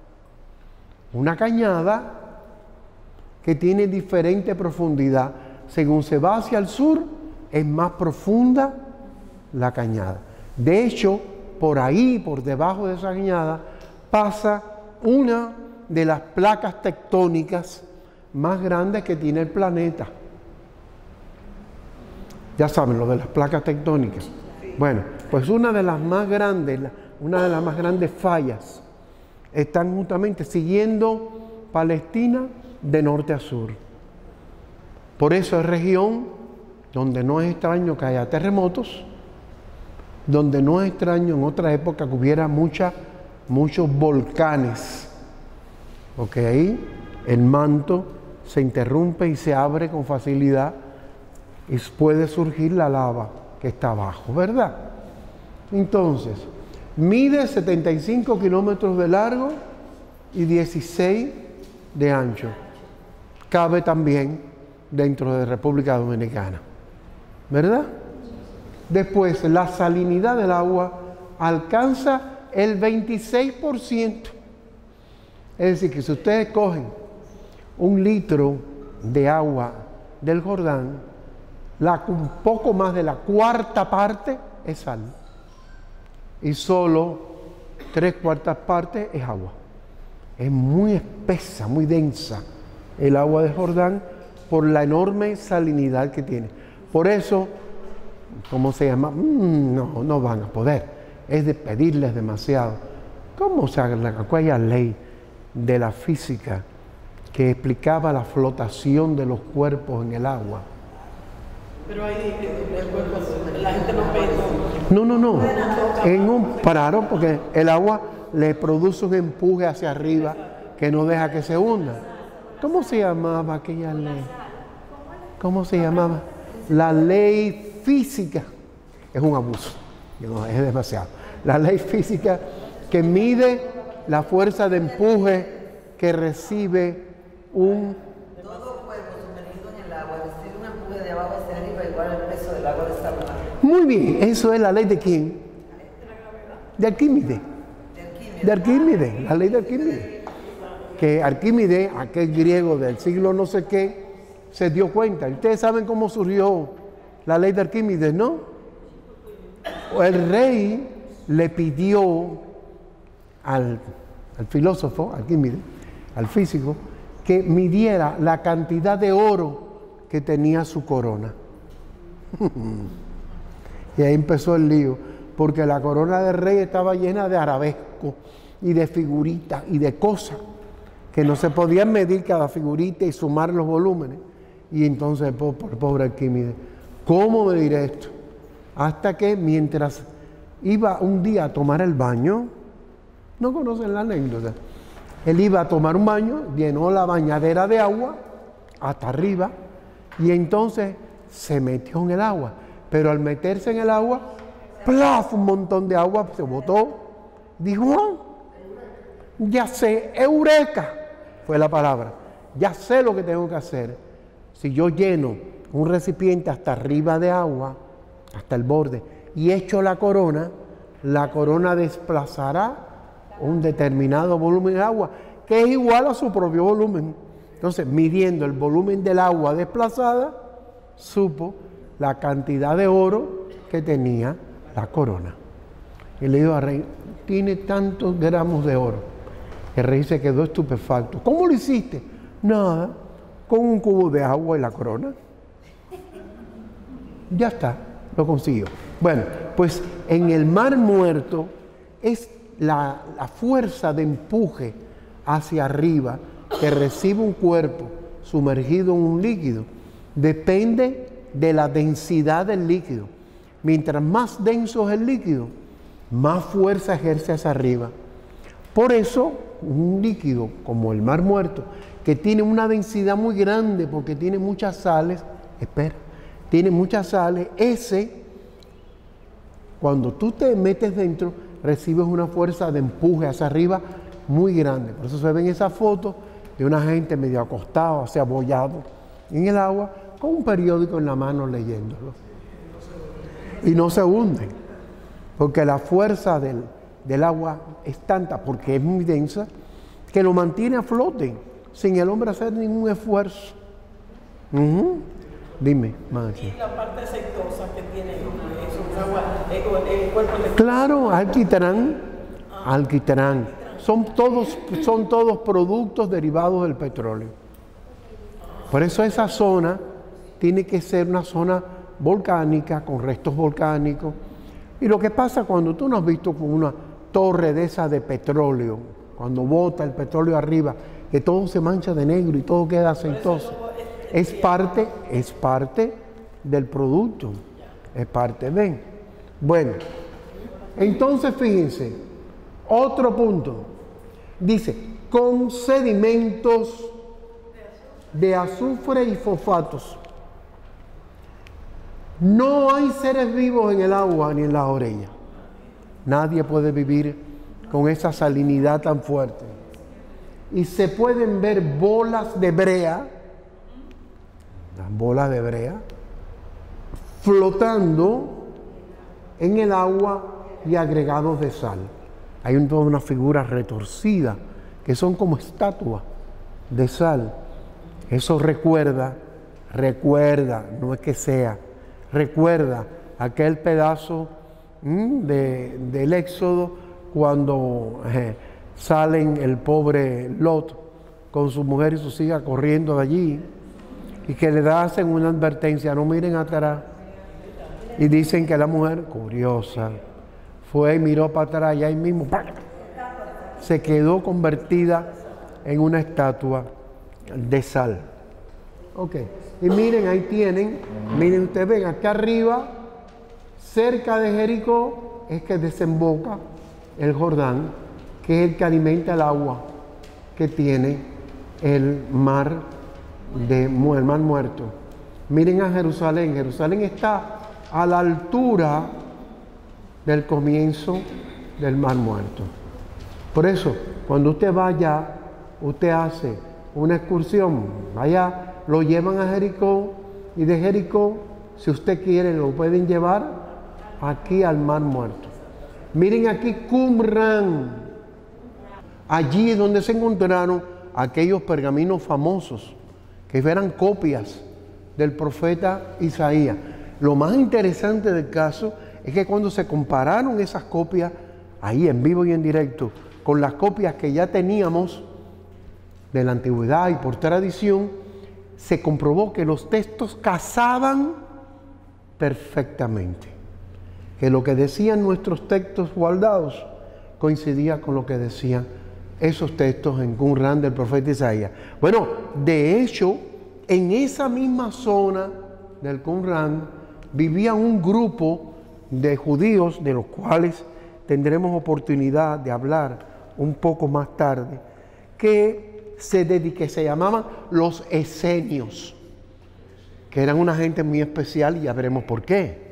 Una cañada que tiene diferente profundidad. Según se va hacia el sur, es más profunda la cañada. De hecho, por ahí, por debajo de esa cañada, pasa una de las placas tectónicas más grandes que tiene el planeta. Ya saben, lo de las placas tectónicas. Bueno, pues una de las más grandes, una de las más grandes fallas. Están justamente siguiendo Palestina de norte a sur. Por eso es región donde no es extraño que haya terremotos, donde no es extraño en otra época que hubiera muchos volcanes, porque ahí el manto se interrumpe y se abre con facilidad y puede surgir la lava que está abajo, ¿verdad? Entonces, mide 75 kilómetros de largo y 16 de ancho. Cabe también dentro de República Dominicana, ¿verdad? Después, la salinidad del agua alcanza el 26%. Es decir, que si ustedes cogen 1 litro de agua del Jordán, un poco más de la cuarta parte es sal. Y solo 3/4 partes es agua. Es muy espesa, muy densa el agua de Jordán por la enorme salinidad que tiene. Por eso, ¿cómo se llama? No van a poder. Es de pedirles demasiado. ¿Cómo se haga aquella ley de la física que explicaba la flotación de los cuerpos en el agua? Pero ahí la gente no ve. No. En un parado, porque el agua le produce un empuje hacia arriba que no deja que se hunda. ¿Cómo se llamaba aquella ley? ¿Cómo se llamaba? La ley física. Es un abuso, es demasiado. La ley física que mide la fuerza de empuje que recibe un... Todo cuerpo sumergido en el agua recibe un empuje de abajo hacia arriba igual al peso del agua de esta manera. Muy bien, eso es la ley de quién? De Arquímedes. De Arquímedes, la ley de Arquímedes. Que Arquímedes, aquel griego del siglo no sé qué, se dio cuenta. Ustedes saben cómo surgió la ley de Arquímedes, ¿no? El rey le pidió al filósofo, Arquímedes, al físico, que midiera la cantidad de oro que tenía su corona. Y ahí empezó el lío, porque la corona del rey estaba llena de arabescos y de figuritas y de cosas que no se podían medir cada figurita y sumar los volúmenes. Y entonces el pobre Arquímedes, ¿cómo me diré esto? Hasta que mientras iba un día a tomar el baño, ¿no conocen la anécdota? Él iba a tomar un baño, llenó la bañadera de agua hasta arriba y entonces se metió en el agua. Pero al meterse en el agua, ¡plaf! Un montón de agua se botó. Dijo, ya sé, eureka, fue la palabra. Ya sé lo que tengo que hacer. Si yo lleno un recipiente hasta arriba de agua, hasta el borde, y echo la corona desplazará un determinado volumen de agua, que es igual a su propio volumen. Entonces, midiendo el volumen del agua desplazada, supo la cantidad de oro que tenía la corona. Y le dijo al rey, tiene tantos gramos de oro. El rey se quedó estupefacto. ¿Cómo lo hiciste? Nada, con un cubo de agua y la corona. Ya está, lo consiguió. Bueno, pues en el Mar Muerto es la fuerza de empuje hacia arriba que recibe un cuerpo sumergido en un líquido. Depende de la densidad del líquido. Mientras más denso es el líquido, más fuerza ejerce hacia arriba. Por eso, un líquido como el Mar Muerto, que tiene una densidad muy grande porque tiene muchas sales, tiene muchas sales, cuando tú te metes dentro, recibes una fuerza de empuje hacia arriba muy grande. Por eso se ven esas fotos de una gente medio acostado, así abollado en el agua, con un periódico en la mano leyéndolo. Y no se hunden, porque la fuerza del agua es tanta, porque es muy densa, que lo mantiene a flote, sin el hombre hacer ningún esfuerzo. Dime, Maxi. Y la parte aceitosa que tiene agua, el cuerpo de... Claro, alquitrán. Son todos productos derivados del petróleo. Por eso esa zona tiene que ser una zona volcánica, con restos volcánicos. Y lo que pasa cuando tú no has visto con torre de esa de petróleo, cuando bota el petróleo arriba, que todo se mancha de negro y todo queda aceitoso. Es parte del producto, es parte de. Bueno, entonces fíjense, otro punto, dice, con sedimentos de azufre y fosfatos. No hay seres vivos en el agua ni en las orillas. Nadie puede vivir con esa salinidad tan fuerte. Y se pueden ver bolas de brea, las bolas de brea, flotando en el agua y agregados de sal. Hay toda una figura retorcida que son como estatuas de sal. Eso recuerda, no es que sea, recuerda aquel pedazo del Éxodo cuando salen el pobre Lot con su mujer y sus hijas corriendo de allí y que le hacen una advertencia, no miren atrás, y dicen que la mujer, curiosa, fue y miró para atrás y ahí mismo se quedó convertida en una estatua de sal. Ok, y miren, ahí tienen, miren ustedes, ven, acá arriba, cerca de Jericó, es que desemboca el Jordán, que es el que alimenta el agua que tiene el mar Muerto. Miren a Jerusalén. Jerusalén está a la altura del comienzo del Mar Muerto. Por eso, cuando usted vaya, usted hace una excursión, vaya, lo llevan a Jericó y de Jericó, si usted quiere, lo pueden llevar aquí al Mar Muerto. Miren aquí Qumran. Allí es donde se encontraron aquellos pergaminos famosos, que eran copias del profeta Isaías. Lo más interesante del caso es que cuando se compararon esas copias, ahí en vivo y en directo, con las copias que ya teníamos de la antigüedad y por tradición, se comprobó que los textos casaban perfectamente. Que lo que decían nuestros textos guardados coincidía con lo que decían esos textos en Qumran del profeta Isaías. Bueno, de hecho, en esa misma zona del Qumran vivía un grupo de judíos, de los cuales tendremos oportunidad de hablar un poco más tarde, que se llamaban los esenios, que eran una gente muy especial, y ya veremos por qué.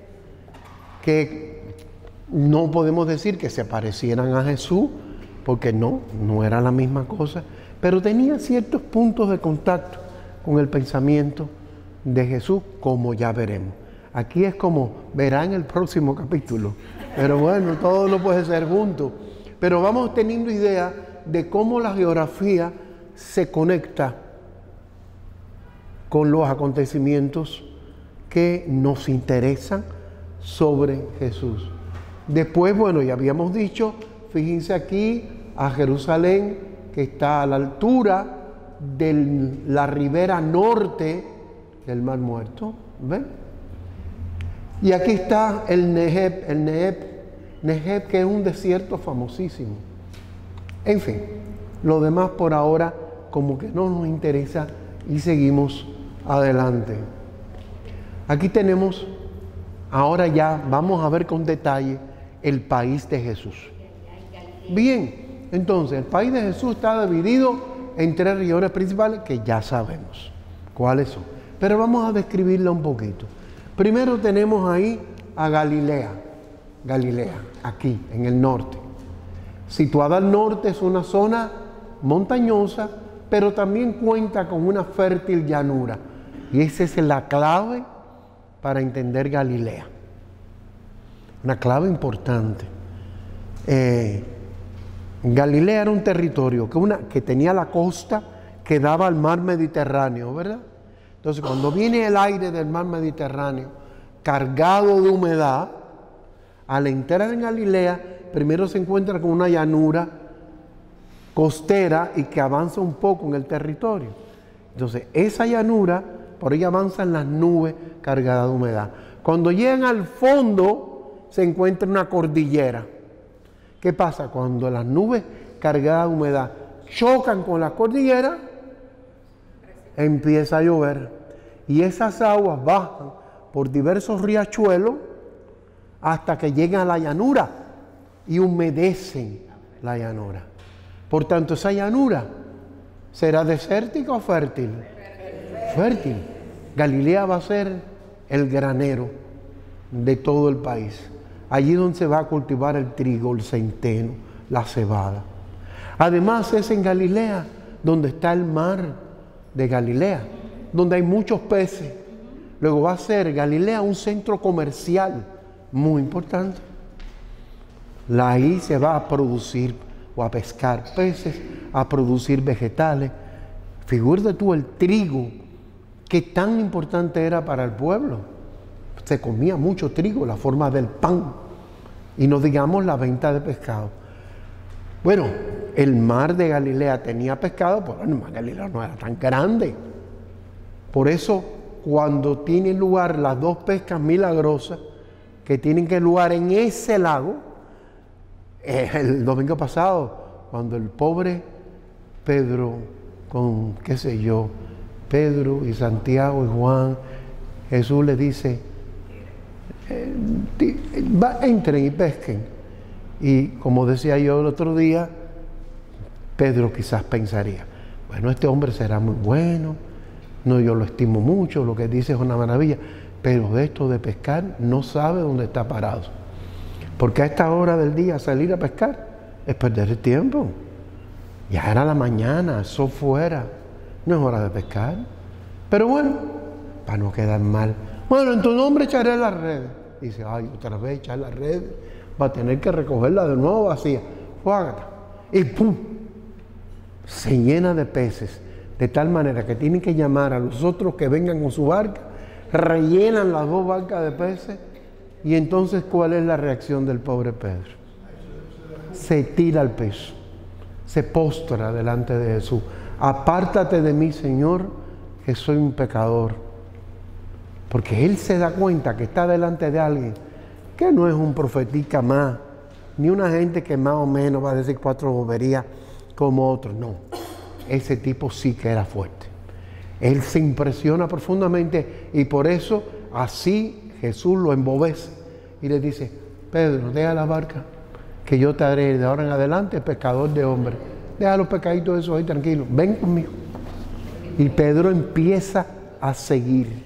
Que no podemos decir que se parecieran a Jesús, porque no era la misma cosa, pero tenía ciertos puntos de contacto con el pensamiento de Jesús, como ya veremos. Aquí es como verá en el próximo capítulo, pero bueno, todo lo puede ser junto. Pero vamos teniendo idea de cómo la geografía se conecta con los acontecimientos que nos interesan sobre Jesús. Después, bueno, ya habíamos dicho, fíjense aquí a Jerusalén, que está a la altura de la ribera norte del Mar Muerto, ¿ven? Y aquí está el Negev, que es un desierto famosísimo. En fin, lo demás por ahora como que no nos interesa y seguimos adelante. Aquí tenemos, ahora ya vamos a ver con detalle el país de Jesús. Bien, entonces el país de Jesús está dividido en 3 regiones principales que ya sabemos cuáles son, pero vamos a describirla un poquito. Primero tenemos ahí a Galilea, aquí en el norte. Situada al norte, es una zona montañosa, pero también cuenta con una fértil llanura, y esa es la clave para entender Galilea. Una clave importante. Galilea era un territorio que tenía la costa que daba al mar Mediterráneo, ¿verdad? Entonces, cuando viene el aire del mar Mediterráneo cargado de humedad, al entrar en Galilea, primero se encuentra con una llanura costera y que avanza un poco en el territorio. Entonces, esa llanura, por ahí avanzan las nubes cargadas de humedad. Cuando llegan al fondo, se encuentra una cordillera, ¿Qué pasa? Cuando las nubes cargadas de humedad chocan con la cordillera, empieza a llover. Y esas aguas bajan por diversos riachuelos hasta que llegan a la llanura y humedecen la llanura. Por tanto, esa llanura será desértica o fértil. Fértil. Galilea va a ser el granero de todo el país. Allí donde se va a cultivar el trigo, el centeno, la cebada. Además es en Galilea donde está el mar de Galilea, donde hay muchos peces. Luego va a ser Galilea un centro comercial muy importante. Ahí se va a producir o a pescar peces, a producir vegetales. Figúrate tú el trigo, que tan importante era para el pueblo. Se comía mucho trigo, la forma del pan. Y no digamos la venta de pescado. Bueno, el mar de Galilea tenía pescado, pero el mar de Galilea no era tan grande. Por eso, cuando tienen lugar las dos pescas milagrosas, que tienen que lugar en ese lago, el domingo pasado, cuando el pobre Pedro, con qué sé yo, Pedro y Santiago y Juan, Jesús le dice, entren y pesquen. Y como decía yo el otro día, Pedro quizás pensaría, bueno, este hombre será muy bueno, no, yo lo estimo mucho, lo que dice es una maravilla, pero de esto de pescar no sabe dónde está parado. Porque a esta hora del día salir a pescar es perder el tiempo. Ya era la mañana, el sol fuera, no es hora de pescar. Pero bueno, para no quedar mal, bueno, en tu nombre echaré la red. Dice, ay, otra vez echar la red, va a tener que recogerla de nuevo vacía. Juágata. Y ¡pum! Se llena de peces, de tal manera que tienen que llamar a los otros que vengan con su barca, rellenan las dos barcas de peces, y entonces, ¿cuál es la reacción del pobre Pedro? Se tira al piso, se postra delante de Jesús. Apártate de mí, Señor, que soy un pecador. Porque él se da cuenta que está delante de alguien que no es un profetica más, ni una gente que más o menos va a decir cuatro boberías como otros. No, ese tipo sí que era fuerte. Él se impresiona profundamente y por eso así Jesús lo embobece y le dice, Pedro, deja la barca, que yo te haré de ahora en adelante pescador de hombres. Deja los pescaditos esos ahí tranquilos, ven conmigo. Y Pedro empieza a seguir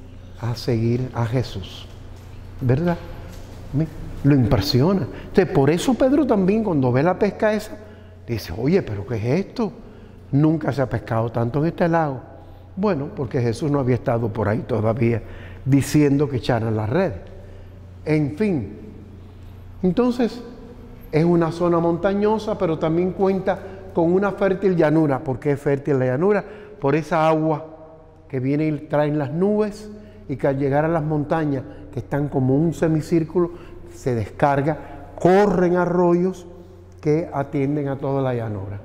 a Jesús, ¿verdad? Lo impresiona. Entonces, por eso Pedro también cuando ve la pesca esa, dice, oye, ¿pero qué es esto? Nunca se ha pescado tanto en este lago. Bueno, porque Jesús no había estado por ahí todavía diciendo que echaran la red. En fin, entonces es una zona montañosa, pero también cuenta con una fértil llanura. ¿Por qué es fértil la llanura? Por esa agua que viene y traen las nubes y que al llegar a las montañas, que están como un semicírculo, se descarga, corren arroyos que atienden a toda la llanura.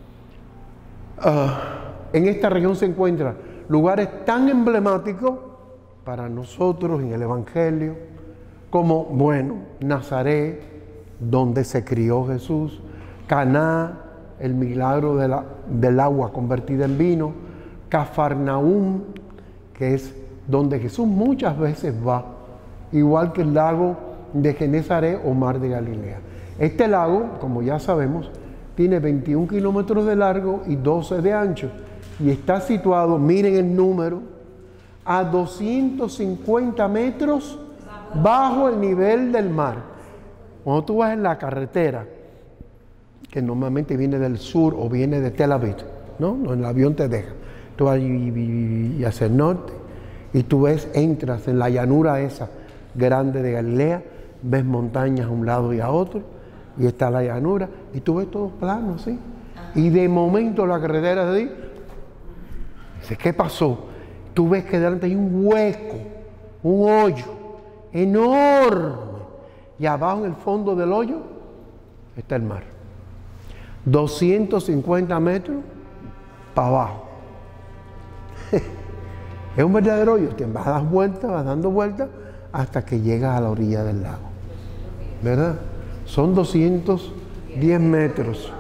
En esta región se encuentran lugares tan emblemáticos para nosotros en el Evangelio como, bueno, Nazaret, donde se crió Jesús, Caná, el milagro del agua convertida en vino, Cafarnaúm, que es donde Jesús muchas veces va, igual que el lago de Genesaret o mar de Galilea. Este lago, como ya sabemos, tiene 21 kilómetros de largo y 12 de ancho y está situado, miren el número, a 250 metros bajo el nivel del mar. Cuando tú vas en la carretera, que normalmente viene del sur o viene de Tel Aviv, ¿no? El avión te deja. Tú vas y hacia el norte y tú ves, entras en la llanura esa grande de Galilea, ves montañas a un lado y a otro, y está la llanura, y tú ves todo plano, ¿sí? Y de momento la carretera de ahí, dice, ¿qué pasó? Tú ves que delante hay un hueco, un hoyo enorme, y abajo en el fondo del hoyo está el mar. 250 metros para abajo. Es un verdadero hoyo, que vas dando vueltas hasta que llegas a la orilla del lago, ¿verdad? Son 210 metros.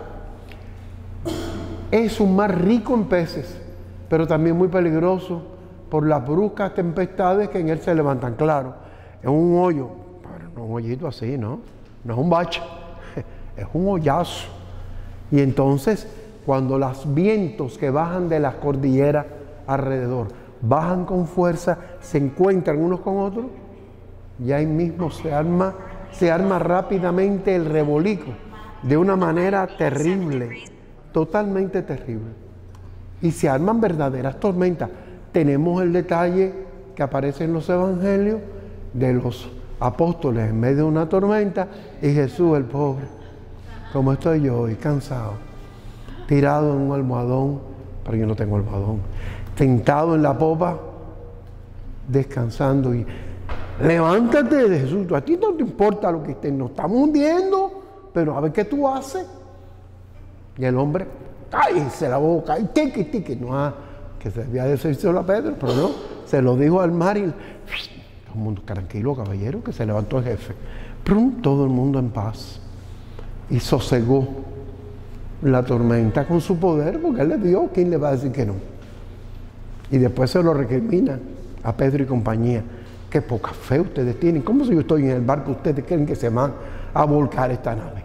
Es un mar rico en peces, pero también muy peligroso por las bruscas tempestades que en él se levantan. Claro, es un hoyo, pero no un hoyito así, ¿no? No es un bache, es un hoyazo. Y entonces, cuando los vientos que bajan de las cordilleras alrededor bajan con fuerza, se encuentran unos con otros, y ahí mismo se arma rápidamente el rebolico de una manera terrible, totalmente terrible. Y se arman verdaderas tormentas. Tenemos el detalle que aparece en los evangelios de los apóstoles en medio de una tormenta y Jesús, el pobre, como estoy yo hoy, cansado, tirado en un almohadón, pero yo no tengo almohadón, sentado en la popa, descansando y levántate de Jesús, a ti no te importa lo que nos estamos hundiendo, pero a ver qué tú haces. Y el hombre, cállese la boca, y tique, no, que se debía decírselo a Pedro, pero no, se lo dijo al mar y todo el mundo, tranquilo caballero, que se levantó el jefe. ¡Prum! Todo el mundo en paz. Y sosegó la tormenta con su poder, porque él le dio, ¿quién le va a decir que no? Y después se lo recrimina a Pedro y compañía. Qué poca fe ustedes tienen. ¿Cómo si yo estoy en el barco, ustedes creen que se van a volcar esta nave?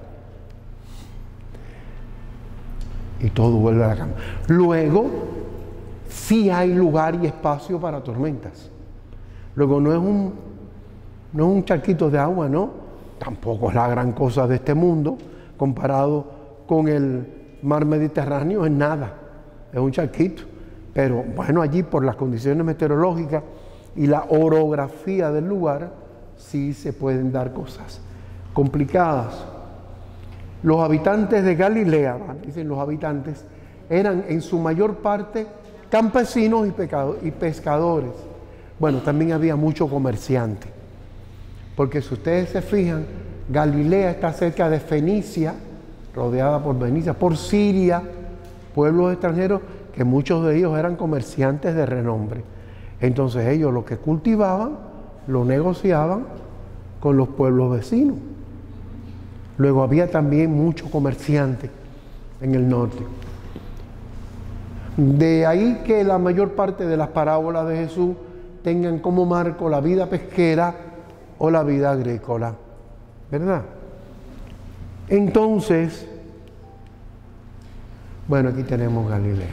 Y todo vuelve a la cama. Luego, sí hay lugar y espacio para tormentas. Luego no es un charquito de agua, ¿no? Tampoco es la gran cosa de este mundo, comparado con el mar Mediterráneo, es nada. Es un charquito. Pero bueno, allí por las condiciones meteorológicas y la orografía del lugar, sí se pueden dar cosas complicadas. Los habitantes de Galilea, dicen los habitantes, eran en su mayor parte campesinos y pescadores. Bueno, también había mucho comerciante, porque si ustedes se fijan, Galilea está cerca de Fenicia, rodeada por Fenicia, por Siria, pueblos extranjeros que muchos de ellos eran comerciantes de renombre. Entonces ellos lo que cultivaban, lo negociaban con los pueblos vecinos. Luego había también muchos comerciantes en el norte. De ahí que la mayor parte de las parábolas de Jesús tengan como marco la vida pesquera o la vida agrícola, ¿verdad? Entonces, bueno, aquí tenemos Galilea.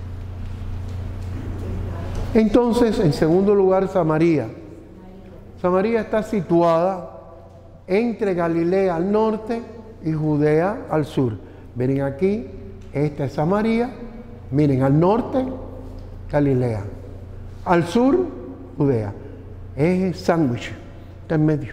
Entonces, en segundo lugar, Samaria. Samaria está situada entre Galilea al norte y Judea al sur. Miren aquí, esta es Samaria. Miren, al norte, Galilea. Al sur, Judea. Es sándwich, está en medio.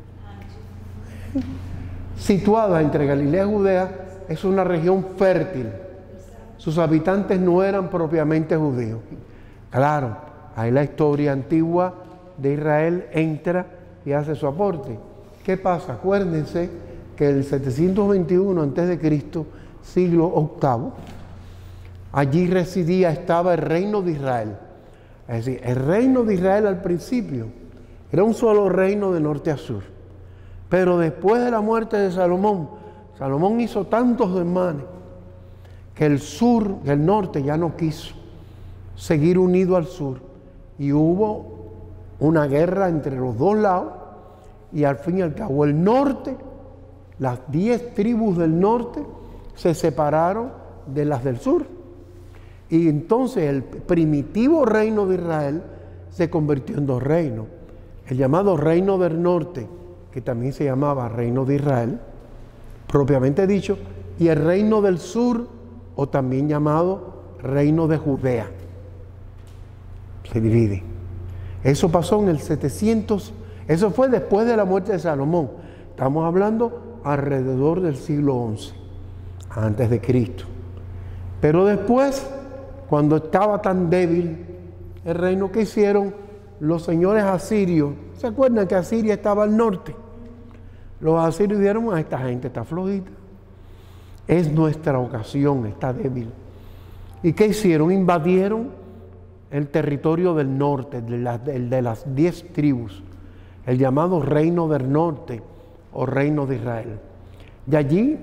Situada entre Galilea y Judea, es una región fértil. Sus habitantes no eran propiamente judíos. Claro, ahí la historia antigua de Israel entra y hace su aporte. ¿Qué pasa? Acuérdense que el 721 a.C., siglo VIII, allí estaba el reino de Israel. Es decir, el reino de Israel al principio era un solo reino de norte a sur. Pero después de la muerte de Salomón, Salomón hizo tantos desmanes que el norte ya no quiso seguir unido al sur. Y hubo una guerra entre los dos lados y al fin y al cabo el norte, las 10 tribus del norte se separaron de las del sur. Y entonces el primitivo reino de Israel se convirtió en dos reinos. El llamado reino del norte, que también se llamaba reino de Israel, propiamente dicho, y el reino del sur, o también llamado reino de Judea. Se divide. Eso pasó en el 700, eso fue después de la muerte de Salomón. Estamos hablando alrededor del siglo XI, antes de Cristo. Pero después, cuando estaba tan débil el reino, que hicieron los señores asirios? ¿Se acuerdan que Asiria estaba al norte? Los asirios dijeron: esta gente está flojita, es nuestra ocasión, está débil. ¿Y qué hicieron? Invadieron el territorio del norte, de las 10 tribus, el llamado reino del norte o reino de Israel. De allí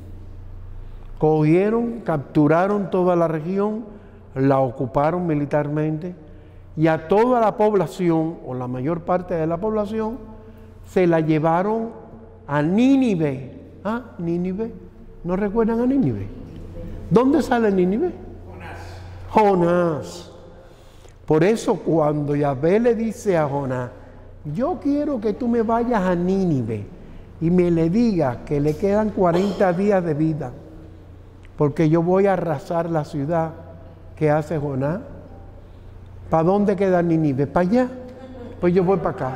cogieron, capturaron toda la región, la ocuparon militarmente y a toda la población, o la mayor parte de la población, se la llevaron a Nínive. ¿Ah? Nínive. ¿No recuerdan a Nínive? ¿Dónde sale Nínive? Jonás. Por eso cuando Yahvé le dice a Jonás, yo quiero que tú me vayas a Nínive y me le digas que le quedan 40 días de vida, porque yo voy a arrasar la ciudad. ¿Qué hace Jonás? ¿Para dónde queda Nínive? ¿Para allá? Pues yo voy para acá.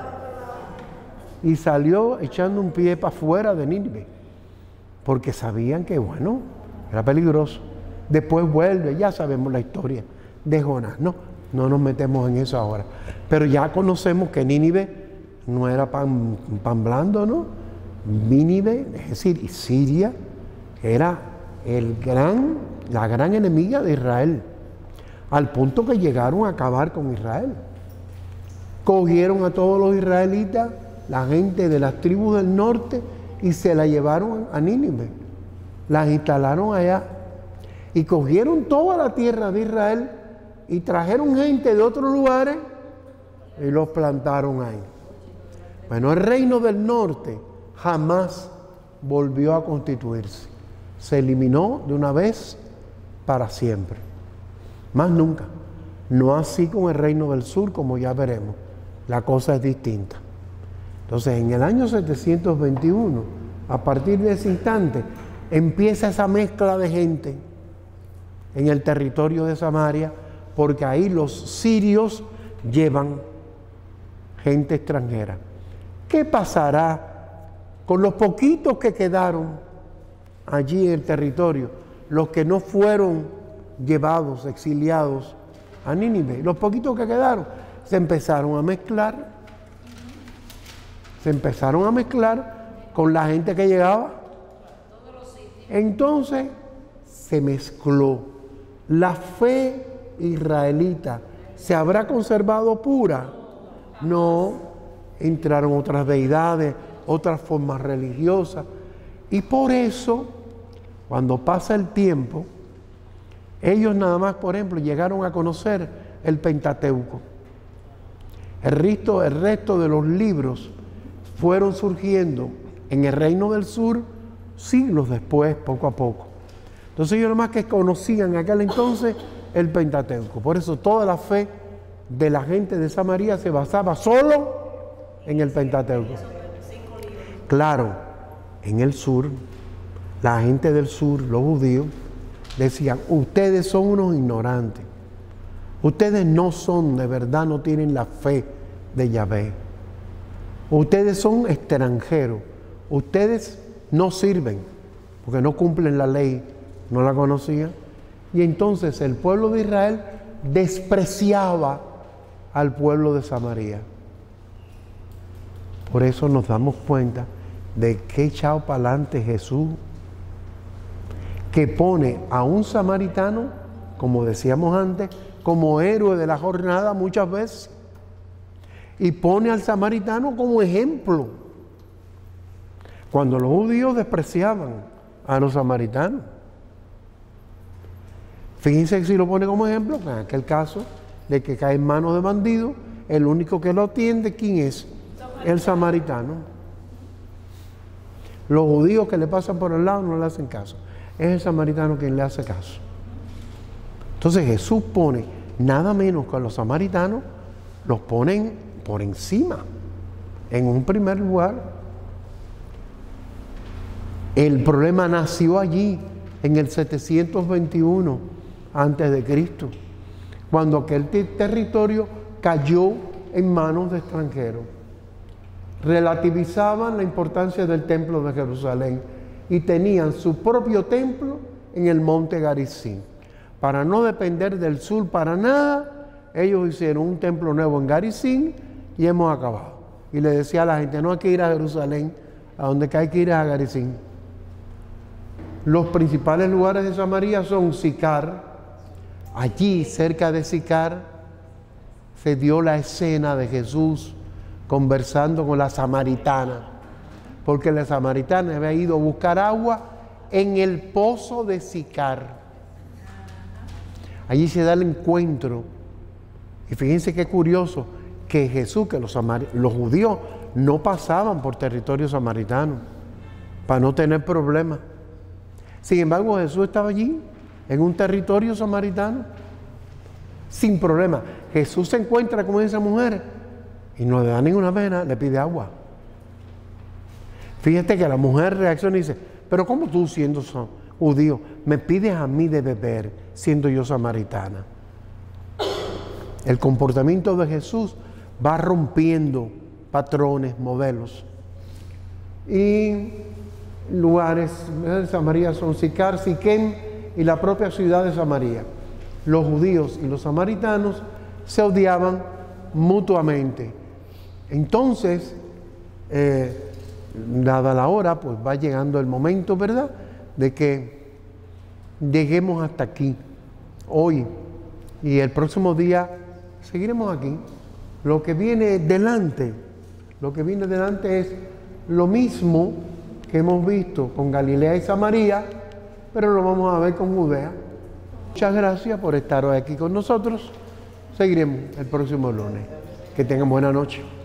Y salió echando un pie para afuera de Nínive, porque sabían que, bueno, era peligroso. Después vuelve, ya sabemos la historia de Jonás. No nos metemos en eso ahora. Pero ya conocemos que Nínive no era pan blando, ¿no? Nínive, es decir, Siria, era la gran enemiga de Israel, al punto que llegaron a acabar con Israel. Cogieron a todos los israelitas, la gente de las tribus del norte, y se la llevaron a Nínive. Las instalaron allá. Y cogieron toda la tierra de Israel y trajeron gente de otros lugares y los plantaron ahí. Bueno, el reino del norte jamás volvió a constituirse. Se eliminó de una vez para siempre. Más nunca. No así con el reino del sur, como ya veremos. La cosa es distinta. Entonces, en el año 721, a partir de ese instante, empieza esa mezcla de gente en el territorio de Samaria, porque ahí los sirios llevan gente extranjera. ¿Qué pasará con los poquitos que quedaron allí en el territorio? Los que no fueron llevados, exiliados a Nínive. Los poquitos que quedaron se empezaron a mezclar. Se empezaron a mezclar con la gente que llegaba. Entonces se mezcló. La fe israelita se habrá conservado pura. No, entraron otras deidades, otras formas religiosas. Y por eso, cuando pasa el tiempo, ellos nada más, por ejemplo, llegaron a conocer el Pentateuco. El resto de los libros fueron surgiendo en el reino del sur siglos después, poco a poco. Entonces ellos nada más que conocían en aquel entonces el Pentateuco. Por eso toda la fe de la gente de Samaria se basaba solo en el Pentateuco. Claro, en el sur, la gente del sur, los judíos, decían, ustedes son unos ignorantes. Ustedes no son, de verdad, no tienen la fe de Yahvé. Ustedes son extranjeros. Ustedes no sirven, porque no cumplen la ley, no la conocían. Y entonces el pueblo de Israel despreciaba al pueblo de Samaria. Por eso nos damos cuenta de que echado para adelante Jesús, que pone a un samaritano, como decíamos antes, como héroe de la jornada muchas veces, y pone al samaritano como ejemplo. Cuando los judíos despreciaban a los samaritanos, fíjense que si lo pone como ejemplo, en aquel caso de que cae en manos de bandidos, el único que lo atiende, ¿quién es? El samaritano. Los judíos que le pasan por el lado no le hacen caso. Es el samaritano quien le hace caso. Entonces Jesús pone nada menos que a los samaritanos, los ponen por encima, en un primer lugar. El problema nació allí, en el 721 antes de Cristo, cuando aquel territorio cayó en manos de extranjeros. Relativizaban la importancia del templo de Jerusalén y tenían su propio templo en el monte Garizim. Para no depender del sur para nada, ellos hicieron un templo nuevo en Garizim y hemos acabado. Y le decía a la gente, no hay que ir a Jerusalén, a donde hay que ir a Garizim. Los principales lugares de Samaria son Sicar. Allí, cerca de Sicar, se dio la escena de Jesús conversando con la samaritana. porque la samaritana había ido a buscar agua en el pozo de Sicar. Allí se da el encuentro. Y fíjense qué curioso, que Jesús, que los judíos no pasaban por territorio samaritano para no tener problemas. Sin embargo, Jesús estaba allí, en un territorio samaritano, sin problema. Jesús se encuentra con esa mujer y no le da ninguna pena, le pide agua. Fíjate que la mujer reacciona y dice, pero ¿cómo tú, siendo judío, me pides a mí de beber, siendo yo samaritana? El comportamiento de Jesús va rompiendo patrones, modelos. Y lugares de Samaria son Sicar, Siquem y la propia ciudad de Samaria. Los judíos y los samaritanos se odiaban mutuamente. Entonces, dada la hora, pues va llegando el momento, ¿verdad?, de que lleguemos hasta aquí, hoy, y el próximo día seguiremos aquí. Lo que viene delante es lo mismo que hemos visto con Galilea y Samaria, pero lo vamos a ver con Judea. Muchas gracias por estar hoy aquí con nosotros. Seguiremos el próximo lunes. Que tengan buena noche.